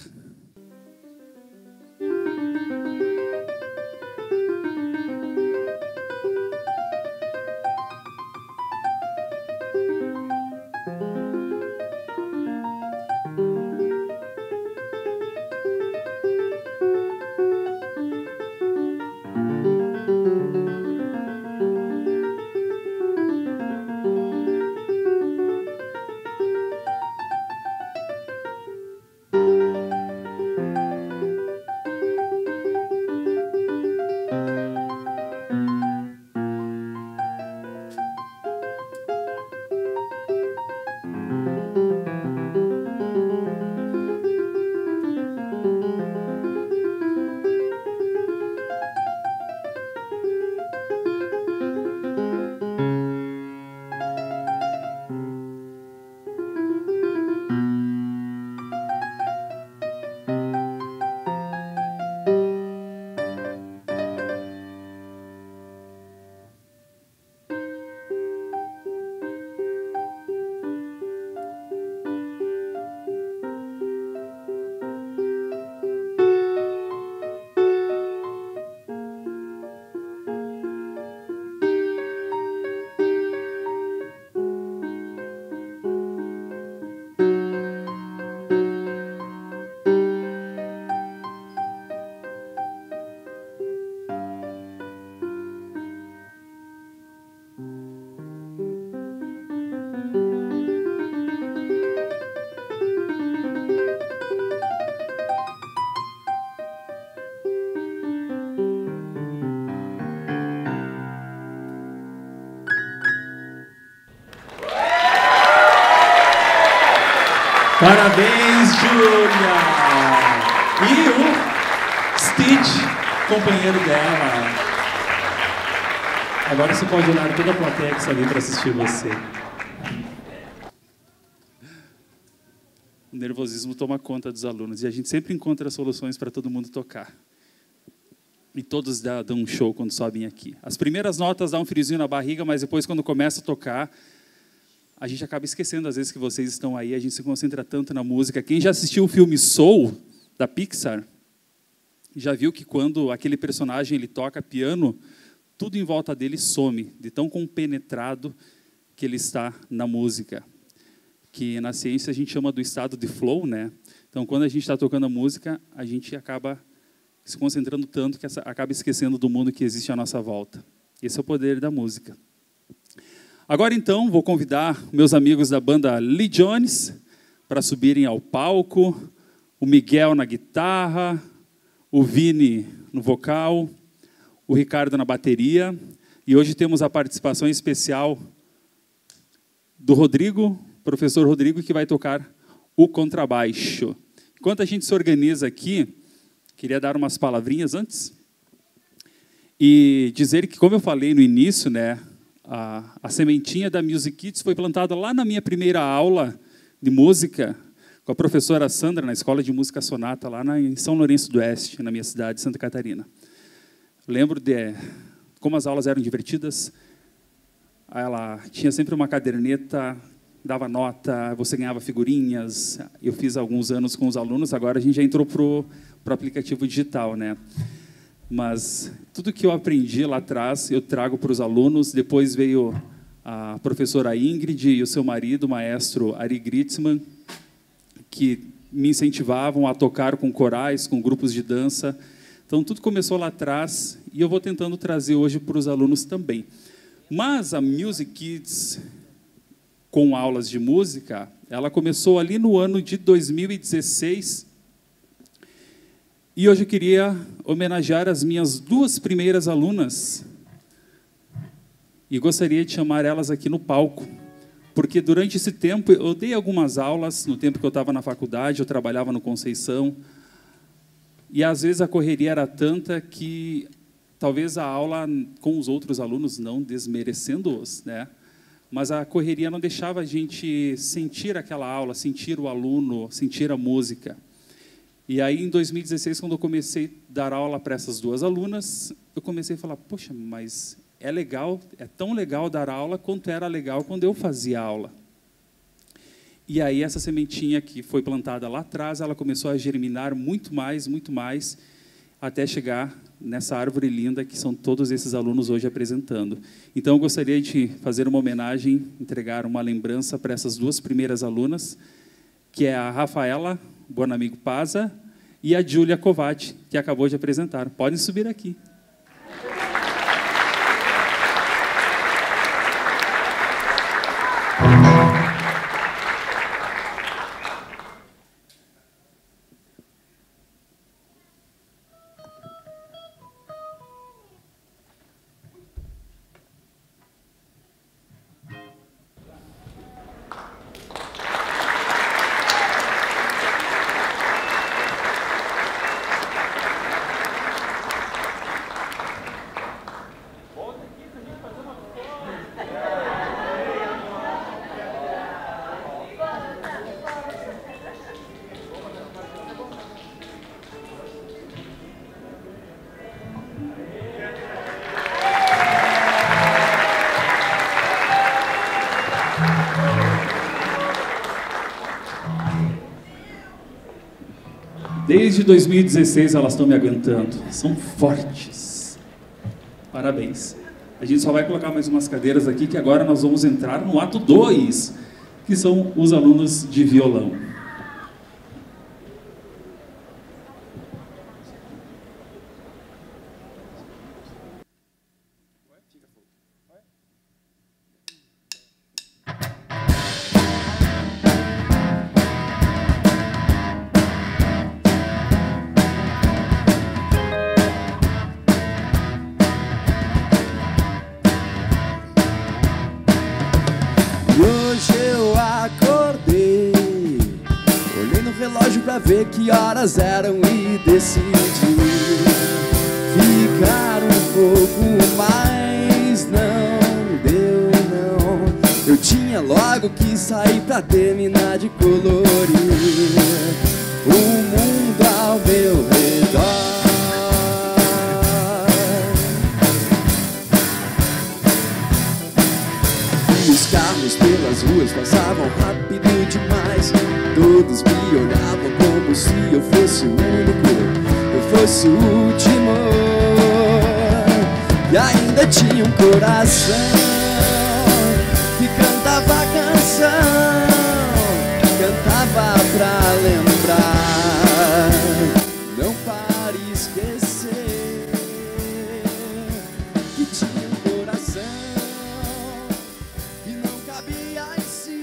Parabéns, Giulia! E o Stitch, companheiro dela. Agora você pode olhar toda a plateia que está ali para assistir você. O nervosismo toma conta dos alunos e a gente sempre encontra soluções para todo mundo tocar. E todos dão um show quando sobem aqui. As primeiras notas dão um friozinho na barriga, mas depois, quando começa a tocar, a gente acaba esquecendo, às vezes, que vocês estão aí, a gente se concentra tanto na música. Quem já assistiu o filme Soul, da Pixar, já viu que quando aquele personagem ele toca piano, tudo em volta dele some, de tão compenetrado que ele está na música. Que na ciência a gente chama do estado de flow, né? Então, quando a gente está tocando a música, a gente acaba se concentrando tanto que acaba esquecendo do mundo que existe à nossa volta. Esse é o poder da música. Agora, então, vou convidar meus amigos da banda Lee Jones para subirem ao palco, o Miguel na guitarra, o Vini no vocal, o Ricardo na bateria, e hoje temos a participação especial do Rodrigo, professor Rodrigo, que vai tocar o contrabaixo. Enquanto a gente se organiza aqui, queria dar umas palavrinhas antes e dizer que, como eu falei no início, né, A, a sementinha da Music Kids foi plantada lá na minha primeira aula de música com a professora Sandra, na Escola de Música Sonata, lá na, em São Lourenço do Oeste, na minha cidade, Santa Catarina. Lembro de como as aulas eram divertidas. Ela tinha sempre uma caderneta, dava nota, você ganhava figurinhas. Eu fiz alguns anos com os alunos, agora a gente já entrou para o aplicativo digital, né? Mas tudo que eu aprendi lá atrás, eu trago para os alunos. Depois veio a professora Ingrid e o seu marido, o maestro Ari Gritzmann, que me incentivavam a tocar com corais, com grupos de dança. Então, tudo começou lá atrás e eu vou tentando trazer hoje para os alunos também. Mas a Music Kids, com aulas de música, ela começou ali no ano de dois mil e dezesseis. E hoje eu queria homenagear as minhas duas primeiras alunas e gostaria de chamar elas aqui no palco, porque durante esse tempo eu dei algumas aulas, no tempo que eu estava na faculdade, eu trabalhava no Conceição, e às vezes a correria era tanta que talvez a aula com os outros alunos, não desmerecendo-os, né? Mas a correria não deixava a gente sentir aquela aula, sentir o aluno, sentir a música. E aí, em dois mil e dezesseis, quando eu comecei a dar aula para essas duas alunas, eu comecei a falar, poxa, mas é legal, é tão legal dar aula quanto era legal quando eu fazia aula. E aí, essa sementinha que foi plantada lá atrás, ela começou a germinar muito mais, muito mais, até chegar nessa árvore linda que são todos esses alunos hoje apresentando. Então, eu gostaria de fazer uma homenagem, entregar uma lembrança para essas duas primeiras alunas, que é a Rafaela Bonamigo Paza e a Júlia Covatti, que acabou de apresentar. Podem subir aqui. Desde dois mil e dezesseis elas estão me aguentando. São fortes. Parabéns. A gente só vai colocar mais umas cadeiras aqui, que agora nós vamos entrar no ato dois, que são os alunos de violão. Ver que horas eram e decidi ficar um pouco mais. Não deu, não. Eu tinha logo que sair pra terminar de colorir o mundo ao meu redor. E os carros pelas ruas passavam rápido demais. Todos me olhavam como se eu fosse o único, eu fosse o último. E ainda tinha um coração que cantava a canção, cantava pra lembrar. Não pare esquecer que tinha um coração que não cabia em si.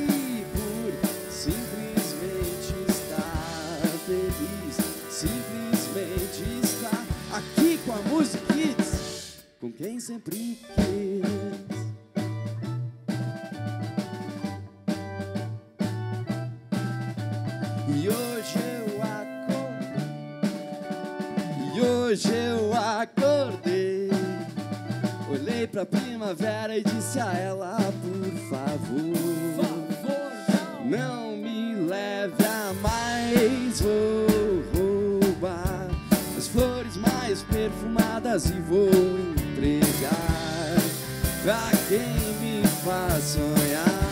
Simplesmente estar aqui com a Music Kids, com quem sempre quis. E hoje eu acordei, e hoje eu acordei, olhei pra primavera e disse a ela, por favor, favor não. não me leve a mais, vou roubar as flores mais perfumadas e vou entregar pra quem me faz sonhar.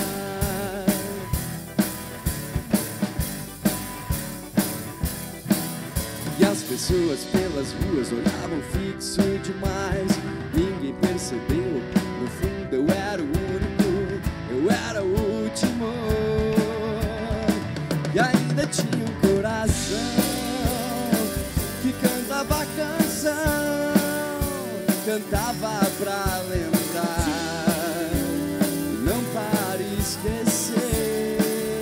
E as pessoas pelas ruas olhavam fixo demais. Ninguém percebeu, no fundo eu era o único, eu era o último. E ainda tinha um coração que cantava a canção, cantava pra lembrar. Não pare esquecer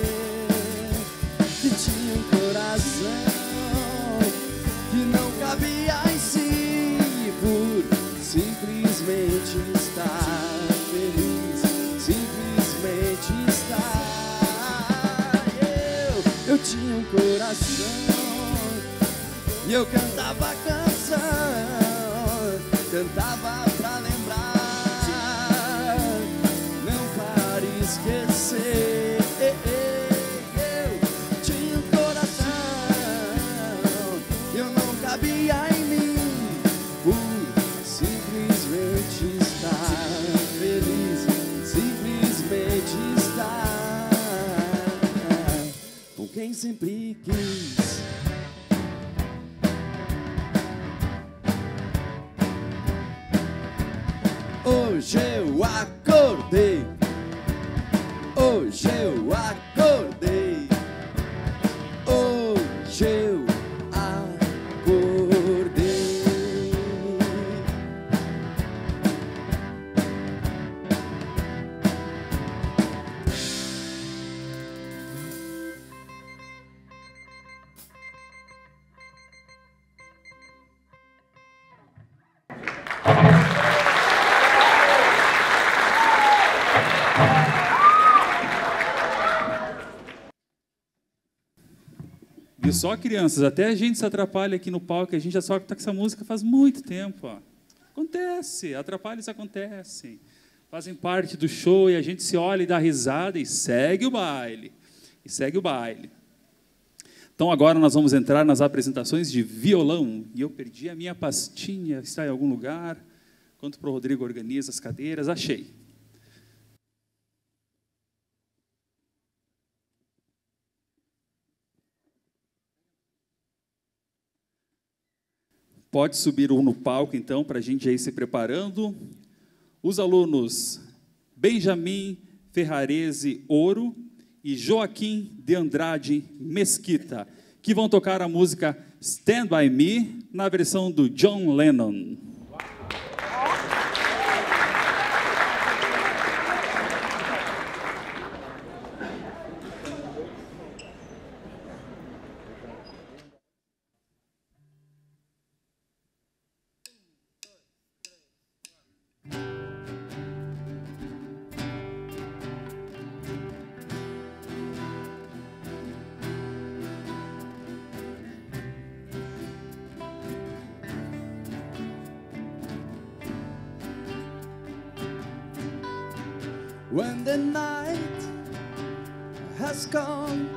que tinha um coração que não cabia em si, por simplesmente estar feliz, simplesmente estar. Eu, eu tinha um coração e eu cantava a canção, cantava pra lembrar. Não pare esquecer, eu tinha um coração sempre quis. Hoje eu acordei, hoje eu acordei, hoje eu acordei. E só, crianças, até a gente se atrapalha aqui no palco, a gente já só está com essa música faz muito tempo. Ó. Acontece, atrapalhos acontecem, fazem parte do show e a gente se olha e dá risada e segue o baile. E segue o baile. Então agora nós vamos entrar nas apresentações de violão. E eu perdi a minha pastinha, está em algum lugar. Enquanto o Rodrigo organiza as cadeiras, achei. Pode subir um no palco, então, para a gente já ir se preparando. Os alunos Benjamin Ferrarese Ouro e Joaquim de Andrade Mesquita, que vão tocar a música Stand By Me, na versão do John Lennon. When the night has come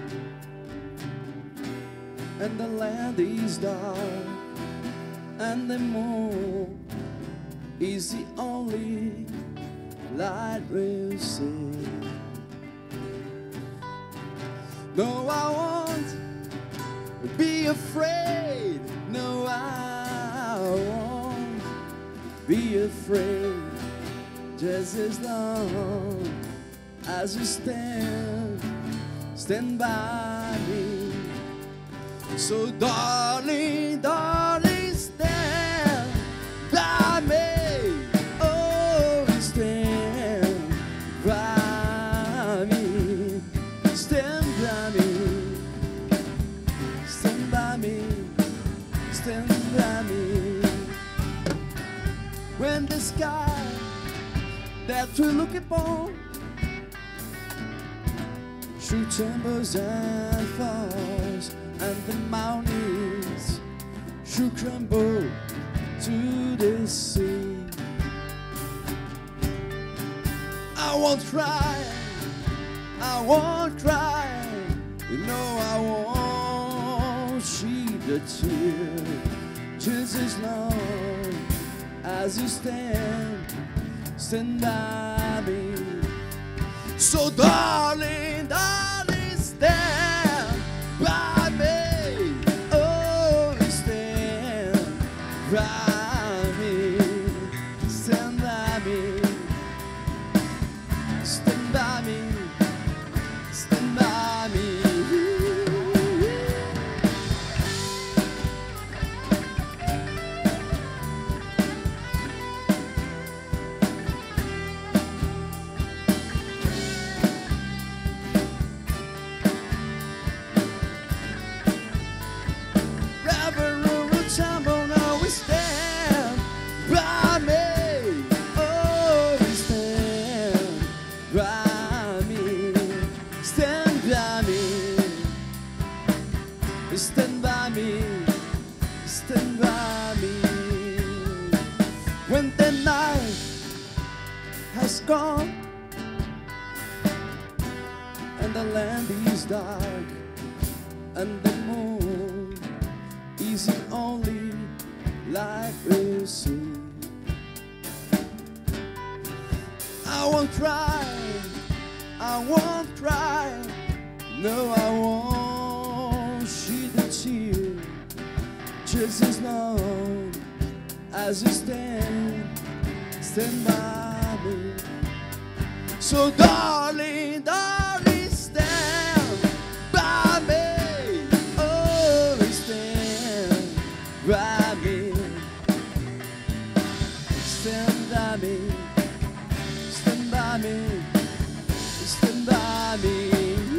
and the land is dark and the moon is the only light we'll see. No, I won't be afraid. No, I won't be afraid. Just as long as you stand, stand by me. So darling, darling, stand by me. Oh, stand by me. Stand by me. Stand by me. Stand by me. When the sky that we look upon through trembles and falls, and the mountains should crumble to the sea. I won't cry, I won't cry, no, I won't shed a tear, just as long as you stand, stand by me. So darling, darling, stand by me. Oh, stand by me. Stand by me. Stand by me. Stand by me. Stand by me, stand by me. When the night has gone and the land is dark and the moon is the only light we'll see, I won't cry, I won't cry, no, I won't as you stand, stand by me. So darling, darling, stand by me. Oh, stand by me. Stand by me. Stand by me. Stand by me.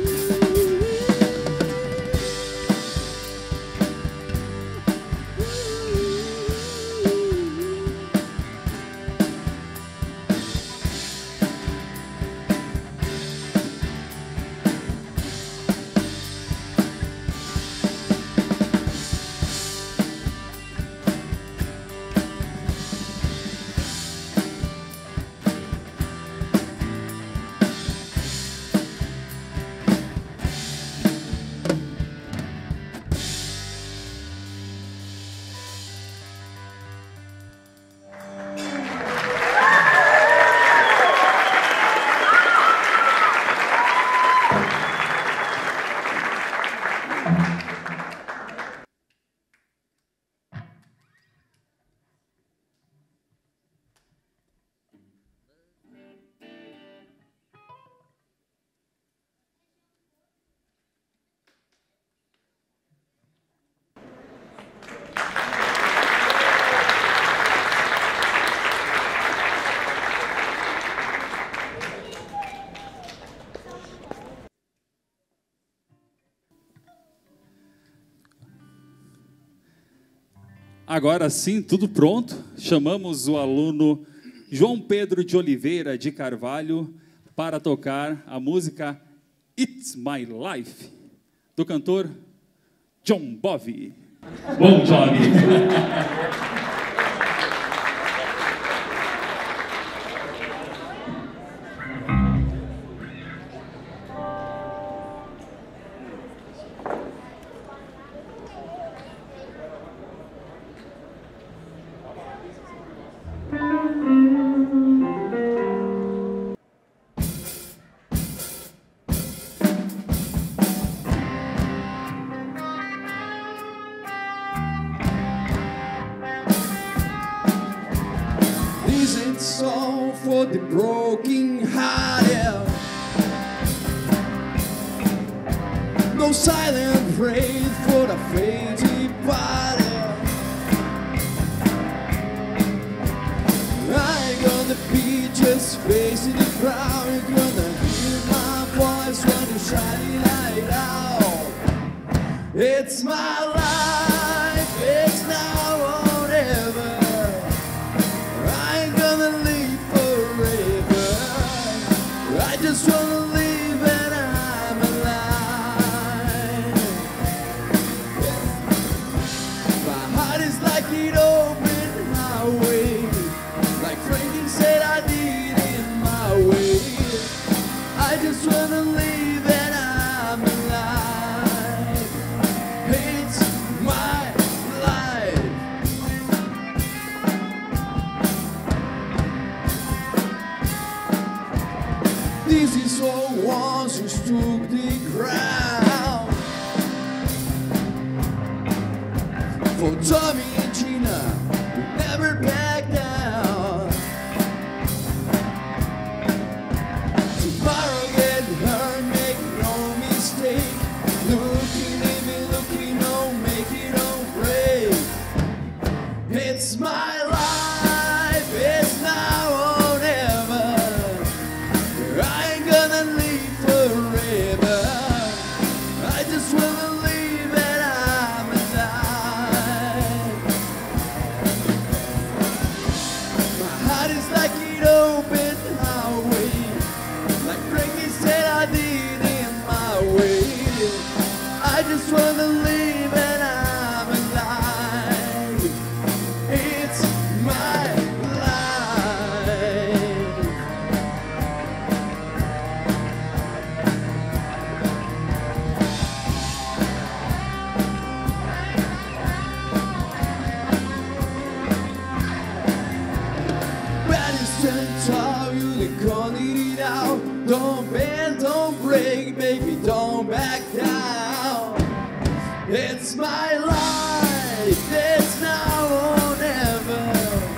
Agora sim, tudo pronto. Chamamos o aluno João Pedro de Oliveira de Carvalho para tocar a música It's My Life, do cantor John Bovi. Bom Jovi! Song for the broken hearted, no silent praise for the fainted body. I'm gonna be just facing the crowd. You're gonna hear my voice when you shine it light out. It's my life, it's now or never. I just wanna live and I'm alive. My heart is like an open highway, like Frankie said I did in my way. I just wanna live and I'm alive. It's my life. This is all ones who stood the ground. For Tommy and Gina, who never back down. Tomorrow get her, make no mistake. Looking at me, looking, no make it, don't break. It's my life, it's now or never. I ain't gonna live forever. I just wanna live and I'm alive. My heart is like an open highway, like Frankie said I did in my way. I just wanna live and I'm alive. It's my life. Better stand tall, you can call it out. Don't bend, don't break, baby, don't back down. It's my life, it's now or never.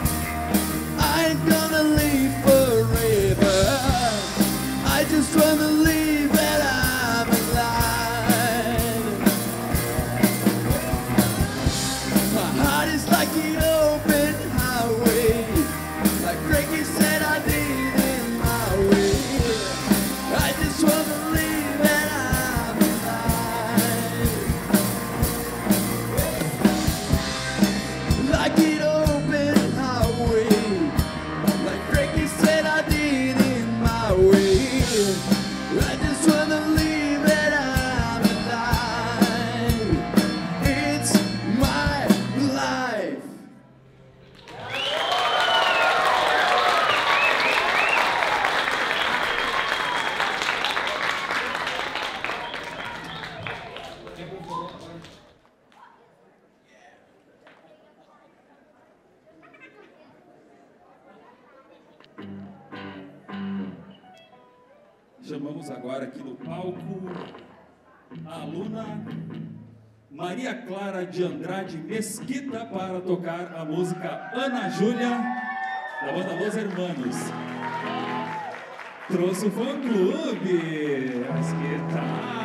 Chamamos agora aqui no palco a aluna Maria Clara de Andrade Mesquita para tocar a música Ana Júlia, da banda Los Hermanos. Trouxe o fã-clube, mas que tal?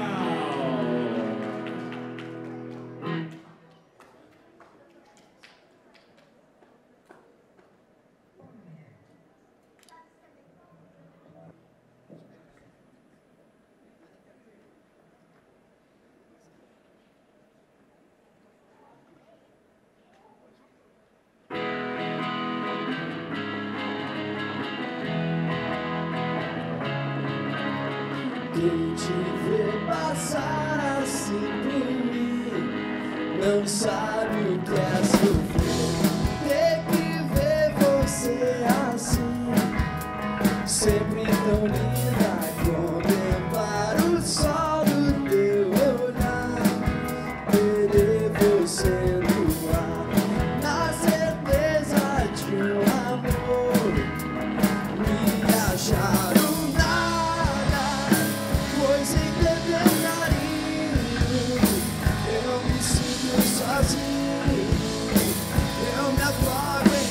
Quem te vê passar assim por mim não sabe o que é sofrer. Ter que ver você assim, sempre tão linda. Contemplar o sol do teu olhar, perder você no ar, na certeza de um amor, me achar um nada, pois em ter teu carinho eu me sinto sozinho, eu me afogo em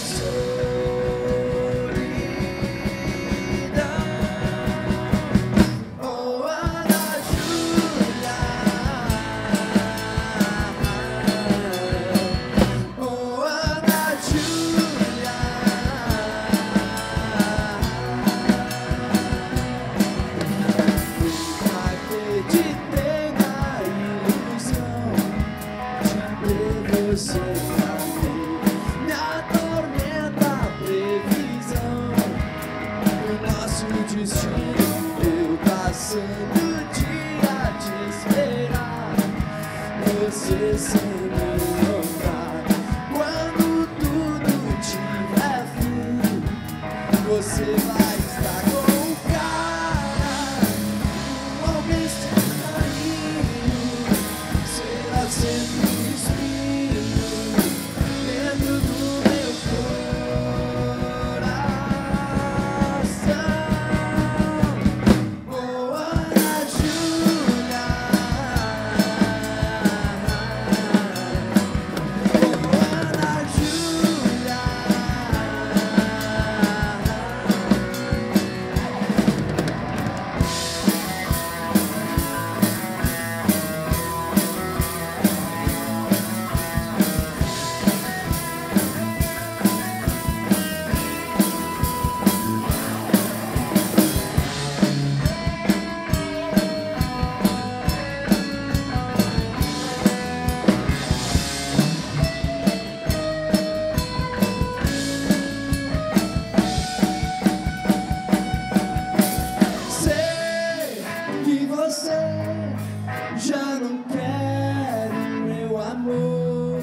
solidão. Oh, Ana Júlia, oh, Ana Júlia, acreditei na ilusão de ver você ali. Me atormenta a previsão do nosso destino. Eu passando o dia a te esperar, você sem me notar. Quando tudo tiver fim, você vai estar com o cara, com alguém sem carinho. Será sempre um espinho dentro do meu coração. Oh, Ana Júlia, oh, Ana Júlia. Sei que você já não quer meu amor.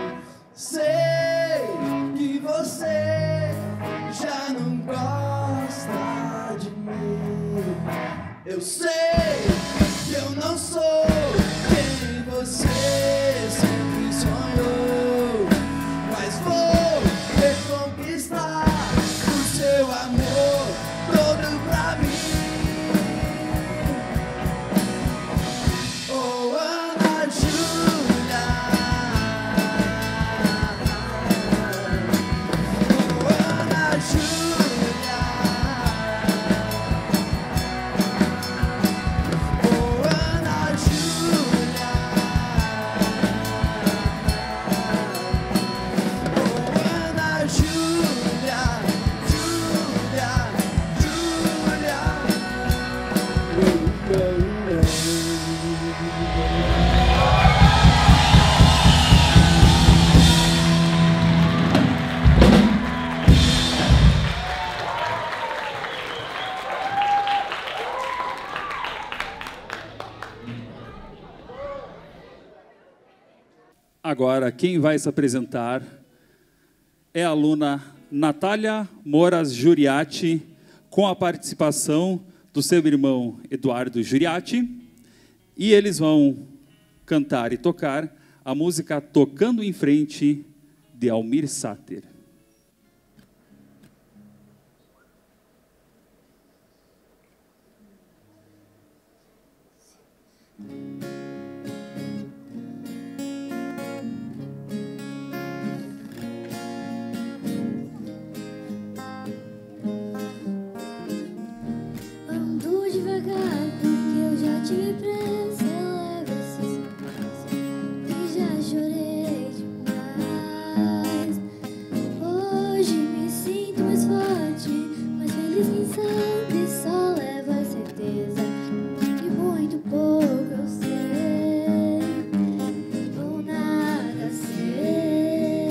Sei que você já não gosta de mim. Eu sei que eu não sou quem você sempre sonhou, mas vou reconquistar o seu amor todo pra mim. Oh, Ana Júlia, oh, Ana Júlia, oh, Ana Júlia, oh, Ana Júlia, Júlia, Júlia. Agora, quem vai se apresentar é a aluna Natália Moras Juriati, com a participação do seu irmão Eduardo Juriati, e eles vão cantar e tocar a música Tocando em Frente, de Almir Sater. Ando devagar porque eu já tive pressa, eu levo esses passos e já chorei demais. Hoje me sinto mais forte, mais feliz, quem sabe só leva a certeza que muito pouco eu sei, ou nada sei.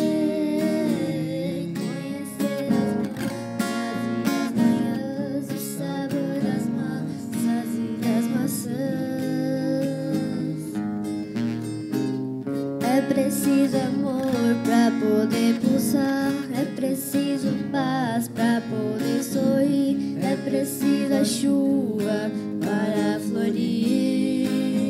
Conhecer as manhãs, o sabor das massas e das maçãs. É preciso amor pra poder pulsar, é preciso paz pra poder sorrir, é preciso a chuva para florir.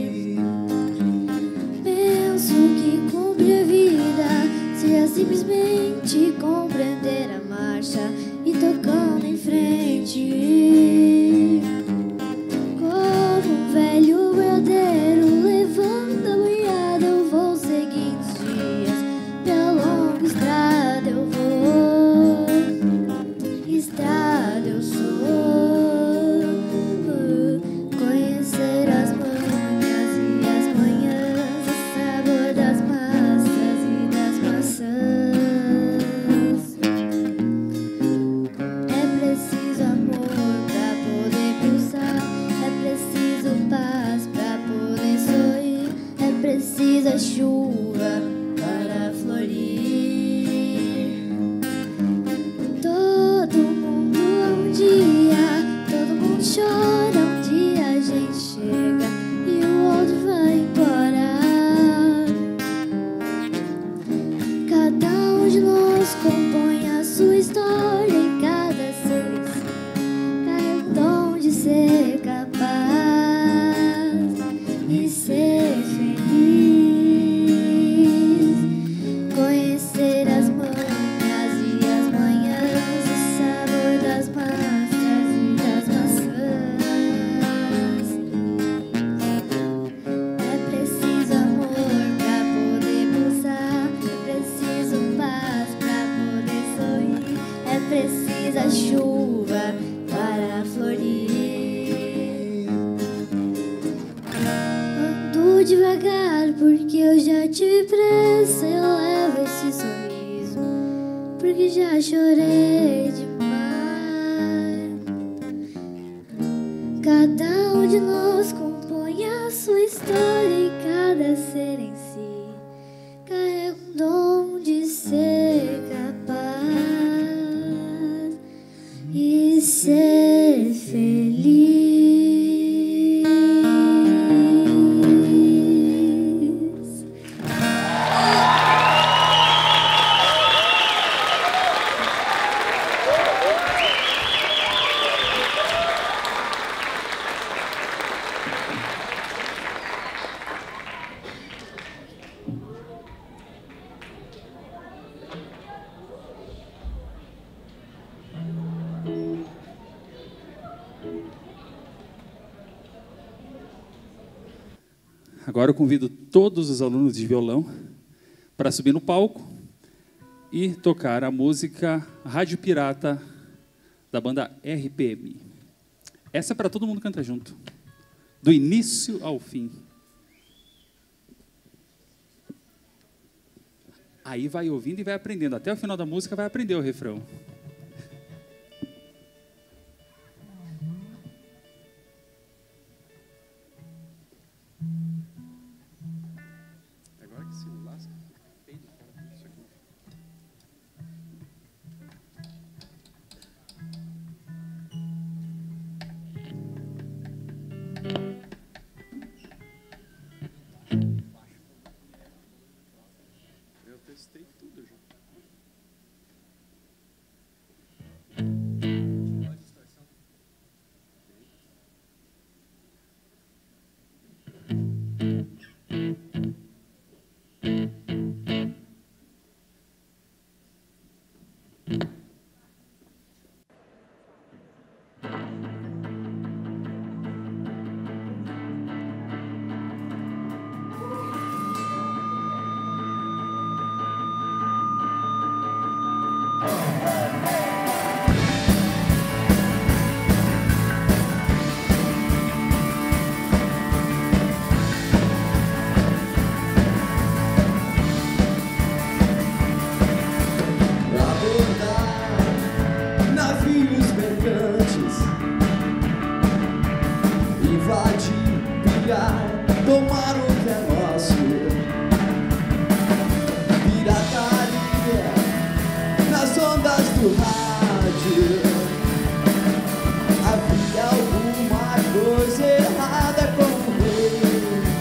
Penso que cumpre a vida seja simplesmente compreender a marcha e tocando em frente. Como um velho bradeiro levando a boiada, eu vou seguindo os dias, pela longa estrada eu vou, estrada eu sou. Conhecer as manhas e as manhãs, o sabor das massas e das maçãs. É preciso amor pra poder pulsar, é preciso paz pra poder sorrir, é preciso a chuva para florir. Todo mundo um dia, todo mundo chora, um dia a gente chega e o outro vai embora. Cada um de nós compõe a sua história e cada ser em si carrega o dom de ser capaz e ser feliz. Conhecer as manhas e as manhãs, o sabor das massas e das maçãs. É preciso amor pra poder pulsar, é preciso paz pra poder sorrir, é preciso a chuva para florir. Ando devagar porque eu já tive pressa, eu levo esse sorriso porque já chorei demais. Cada um de nós compõe a sua história e cada ser em si carrega um dom de ser capaz e ser feliz. Agora eu convido todos os alunos de violão para subir no palco e tocar a música Rádio Pirata, da banda R P M. Essa é para todo mundo cantar junto, do início ao fim. Aí vai ouvindo e vai aprendendo. Até o final da música vai aprender o refrão. Agora que se lasca, peido, cara, isso aqui. Eu testei tudo já. Thank you. do rádio. Havia alguma coisa errada com o rei.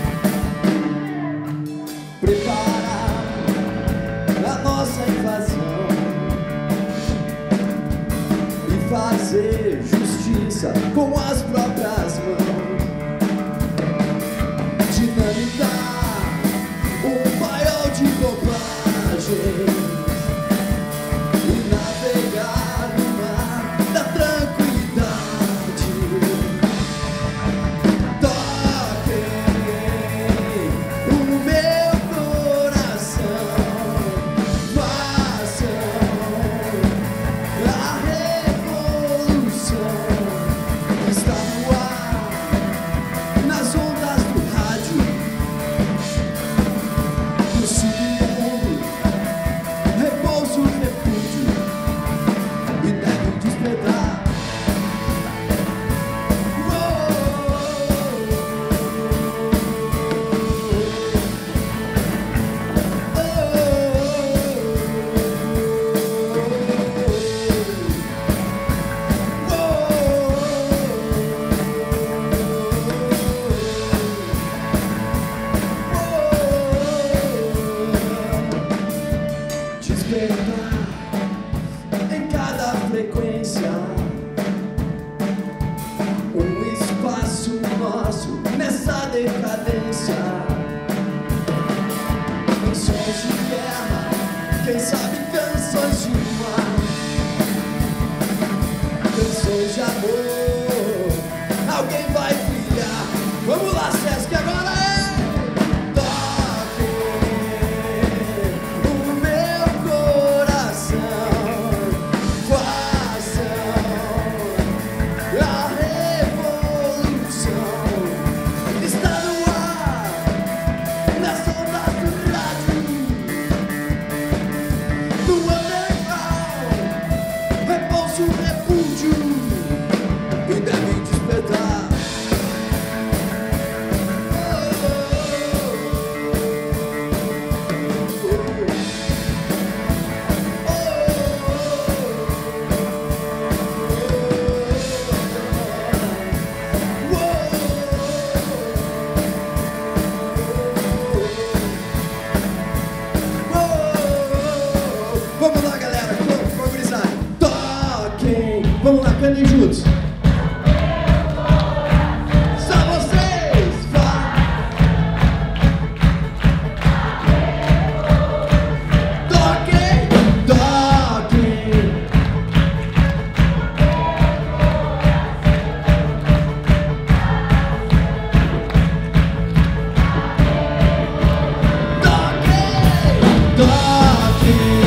Preparar a nossa invasão e fazer justiça com as próprias mãos. Dinamitar um paiol de bobagens e navegar no mar da tranquilidade. Toquem o meu coração, façam a revolução. Está no ar, nas ondas do rádio, do submundo, repouso, refúgio, e deve despertar. Despertar em cada frequência, um espaço nosso nessa decadência. Em sons de guerra, quem sabe canções de mar, canções de amor, alguém vai brilhar. Vamos lá, Sesc, agora é! Vamos lá, galera, vamos, vamos grisar. Toquem, vamos lá, cantem juntos. Só vocês, vai. Toquem, toquem. Toquem, toquem.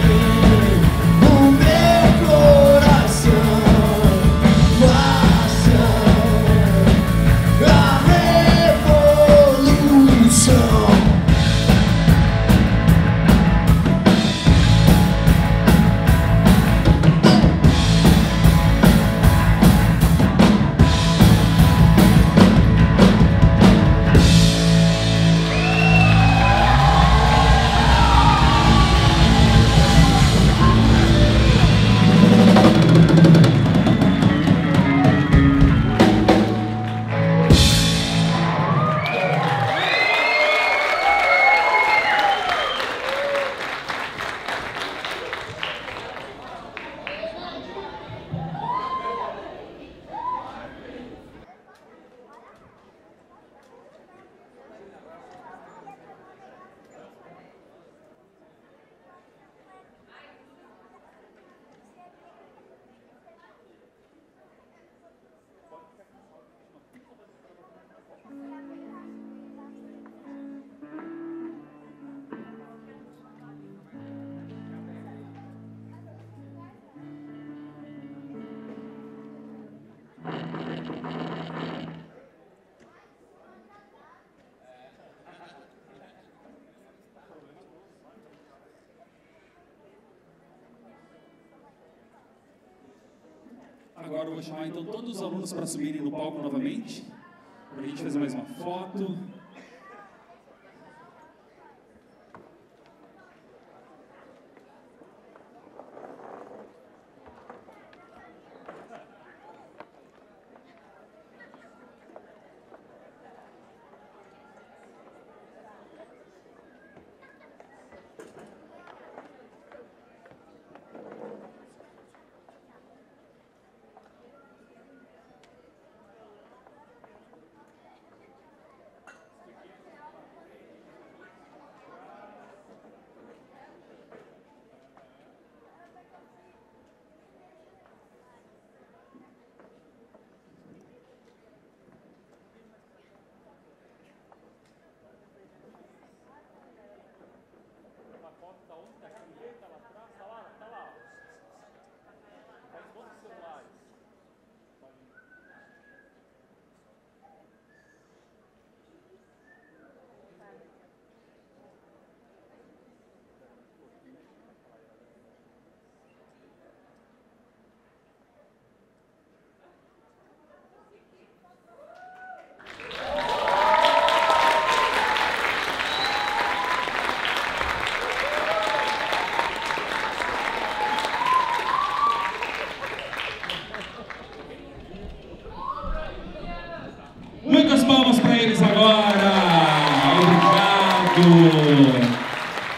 Agora eu vou chamar então todos os alunos para subirem no palco novamente, para a gente fazer mais uma foto.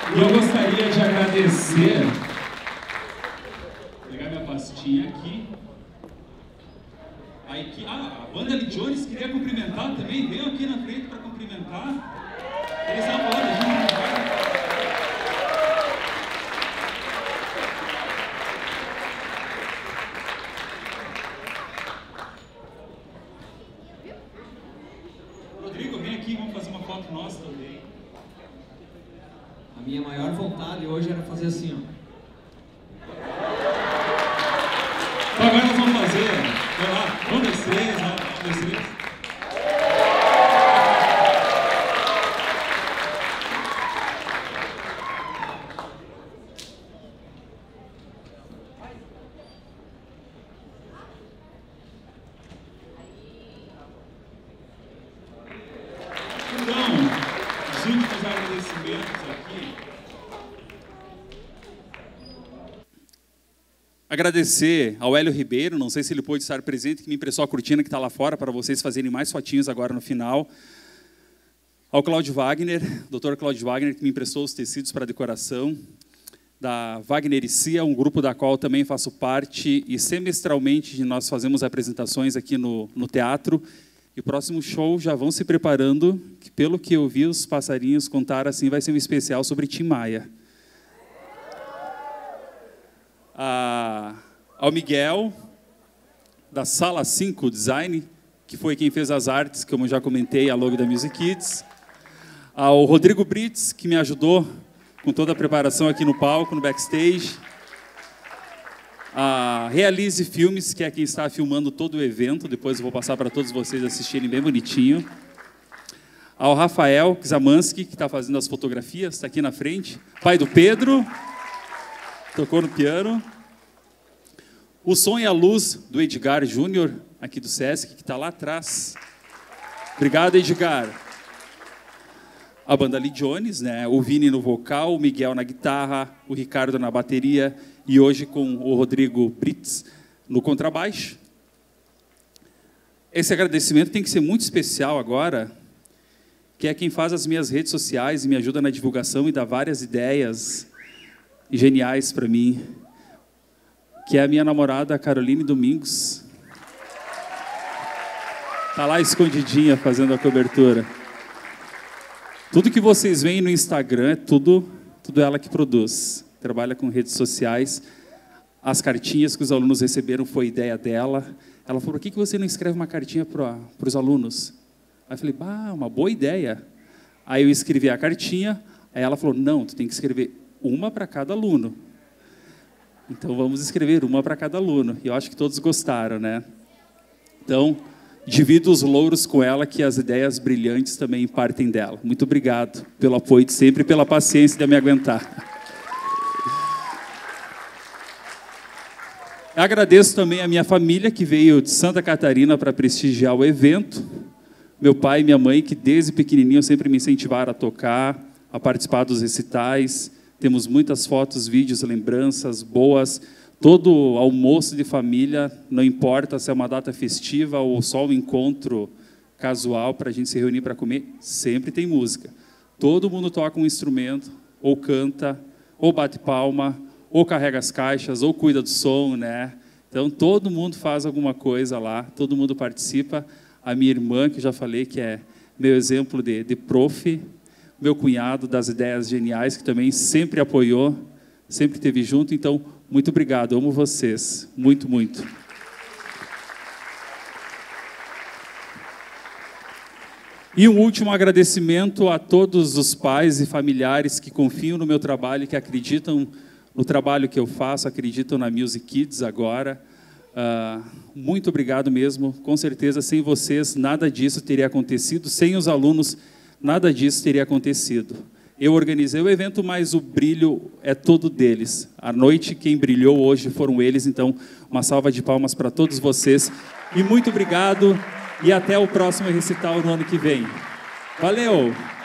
E eu gostaria de agradecer, vou pegar minha pastinha aqui. A, equipe, ah, a banda Lee Jones queria cumprimentar também, veio aqui na frente para cumprimentar. Eles estavam falando, a gente não vai. Rodrigo, vem aqui, vamos fazer uma foto nossa também. A minha maior vontade hoje era fazer assim, ó. Então agora nós vamos fazer, vai lá, um, dois, três, um, dois, três. Então, os últimos agradecimentos aqui. Agradecer ao Hélio Ribeiro, não sei se ele pôde estar presente, que me emprestou a cortina que está lá fora para vocês fazerem mais fotinhos agora no final. Ao Cláudio Wagner, doutor Cláudio Wagner, que me emprestou os tecidos para decoração. Da Wagner e Cia, um grupo da qual também faço parte, e semestralmente nós fazemos apresentações aqui no, no teatro. E o próximo show já vão se preparando, que pelo que eu vi os passarinhos contar assim, vai ser um especial sobre Tim Maia. Ah, ao Miguel, da Sala cinco Design, que foi quem fez as artes, como eu já comentei, a logo da Music Kids. Ao Rodrigo Brits, que me ajudou com toda a preparação aqui no palco, no backstage. A Realize Filmes, que é quem está filmando todo o evento, depois eu vou passar para todos vocês assistirem bem bonitinho. Ao Rafael Zamansky, que está fazendo as fotografias, está aqui na frente. Pai do Pedro, tocou no piano. O som e a luz do Edgar Júnior, aqui do Sesc, que está lá atrás. Obrigado, Edgar. A banda Lee Jones, né? O Vini no vocal, o Miguel na guitarra, o Ricardo na bateria e hoje com o Rodrigo Brits no contrabaixo. Esse agradecimento tem que ser muito especial agora, que é quem faz as minhas redes sociais e me ajuda na divulgação e dá várias ideias geniais para mim, que é a minha namorada Caroline Domingos. Está lá escondidinha fazendo a cobertura. Tudo que vocês veem no Instagram é tudo, tudo ela que produz. Trabalha com redes sociais. As cartinhas que os alunos receberam foi ideia dela. Ela falou, por que você não escreve uma cartinha para os alunos? Aí eu falei, bah, uma boa ideia. Aí eu escrevi a cartinha, aí ela falou, não, tu tem que escrever uma para cada aluno. Então vamos escrever uma para cada aluno. E eu acho que todos gostaram, né? Então, divido os louros com ela, que as ideias brilhantes também partem dela. Muito obrigado pelo apoio de sempre e pela paciência de me aguentar. Agradeço também a minha família, que veio de Santa Catarina para prestigiar o evento. Meu pai e minha mãe, que desde pequenininho sempre me incentivaram a tocar, a participar dos recitais. Temos muitas fotos, vídeos, lembranças boas. Todo almoço de família, não importa se é uma data festiva ou só um encontro casual para a gente se reunir para comer, sempre tem música. Todo mundo toca um instrumento, ou canta, ou bate palma, ou carrega as caixas, ou cuida do som, né? Então, todo mundo faz alguma coisa lá, todo mundo participa. A minha irmã, que eu já falei, que é meu exemplo de, de prof, meu cunhado das ideias geniais, que também sempre apoiou, sempre esteve junto. Então, muito obrigado, amo vocês, muito, muito. E um último agradecimento a todos os pais e familiares que confiam no meu trabalho, que acreditam no trabalho que eu faço, acreditam na Music Kids agora. Uh, muito obrigado mesmo, com certeza, sem vocês nada disso teria acontecido, sem os alunos nada disso teria acontecido. Eu organizei o evento, mas o brilho é todo deles. A noite, quem brilhou hoje foram eles, então uma salva de palmas para todos vocês. E muito obrigado, e até o próximo recital no ano que vem. Valeu!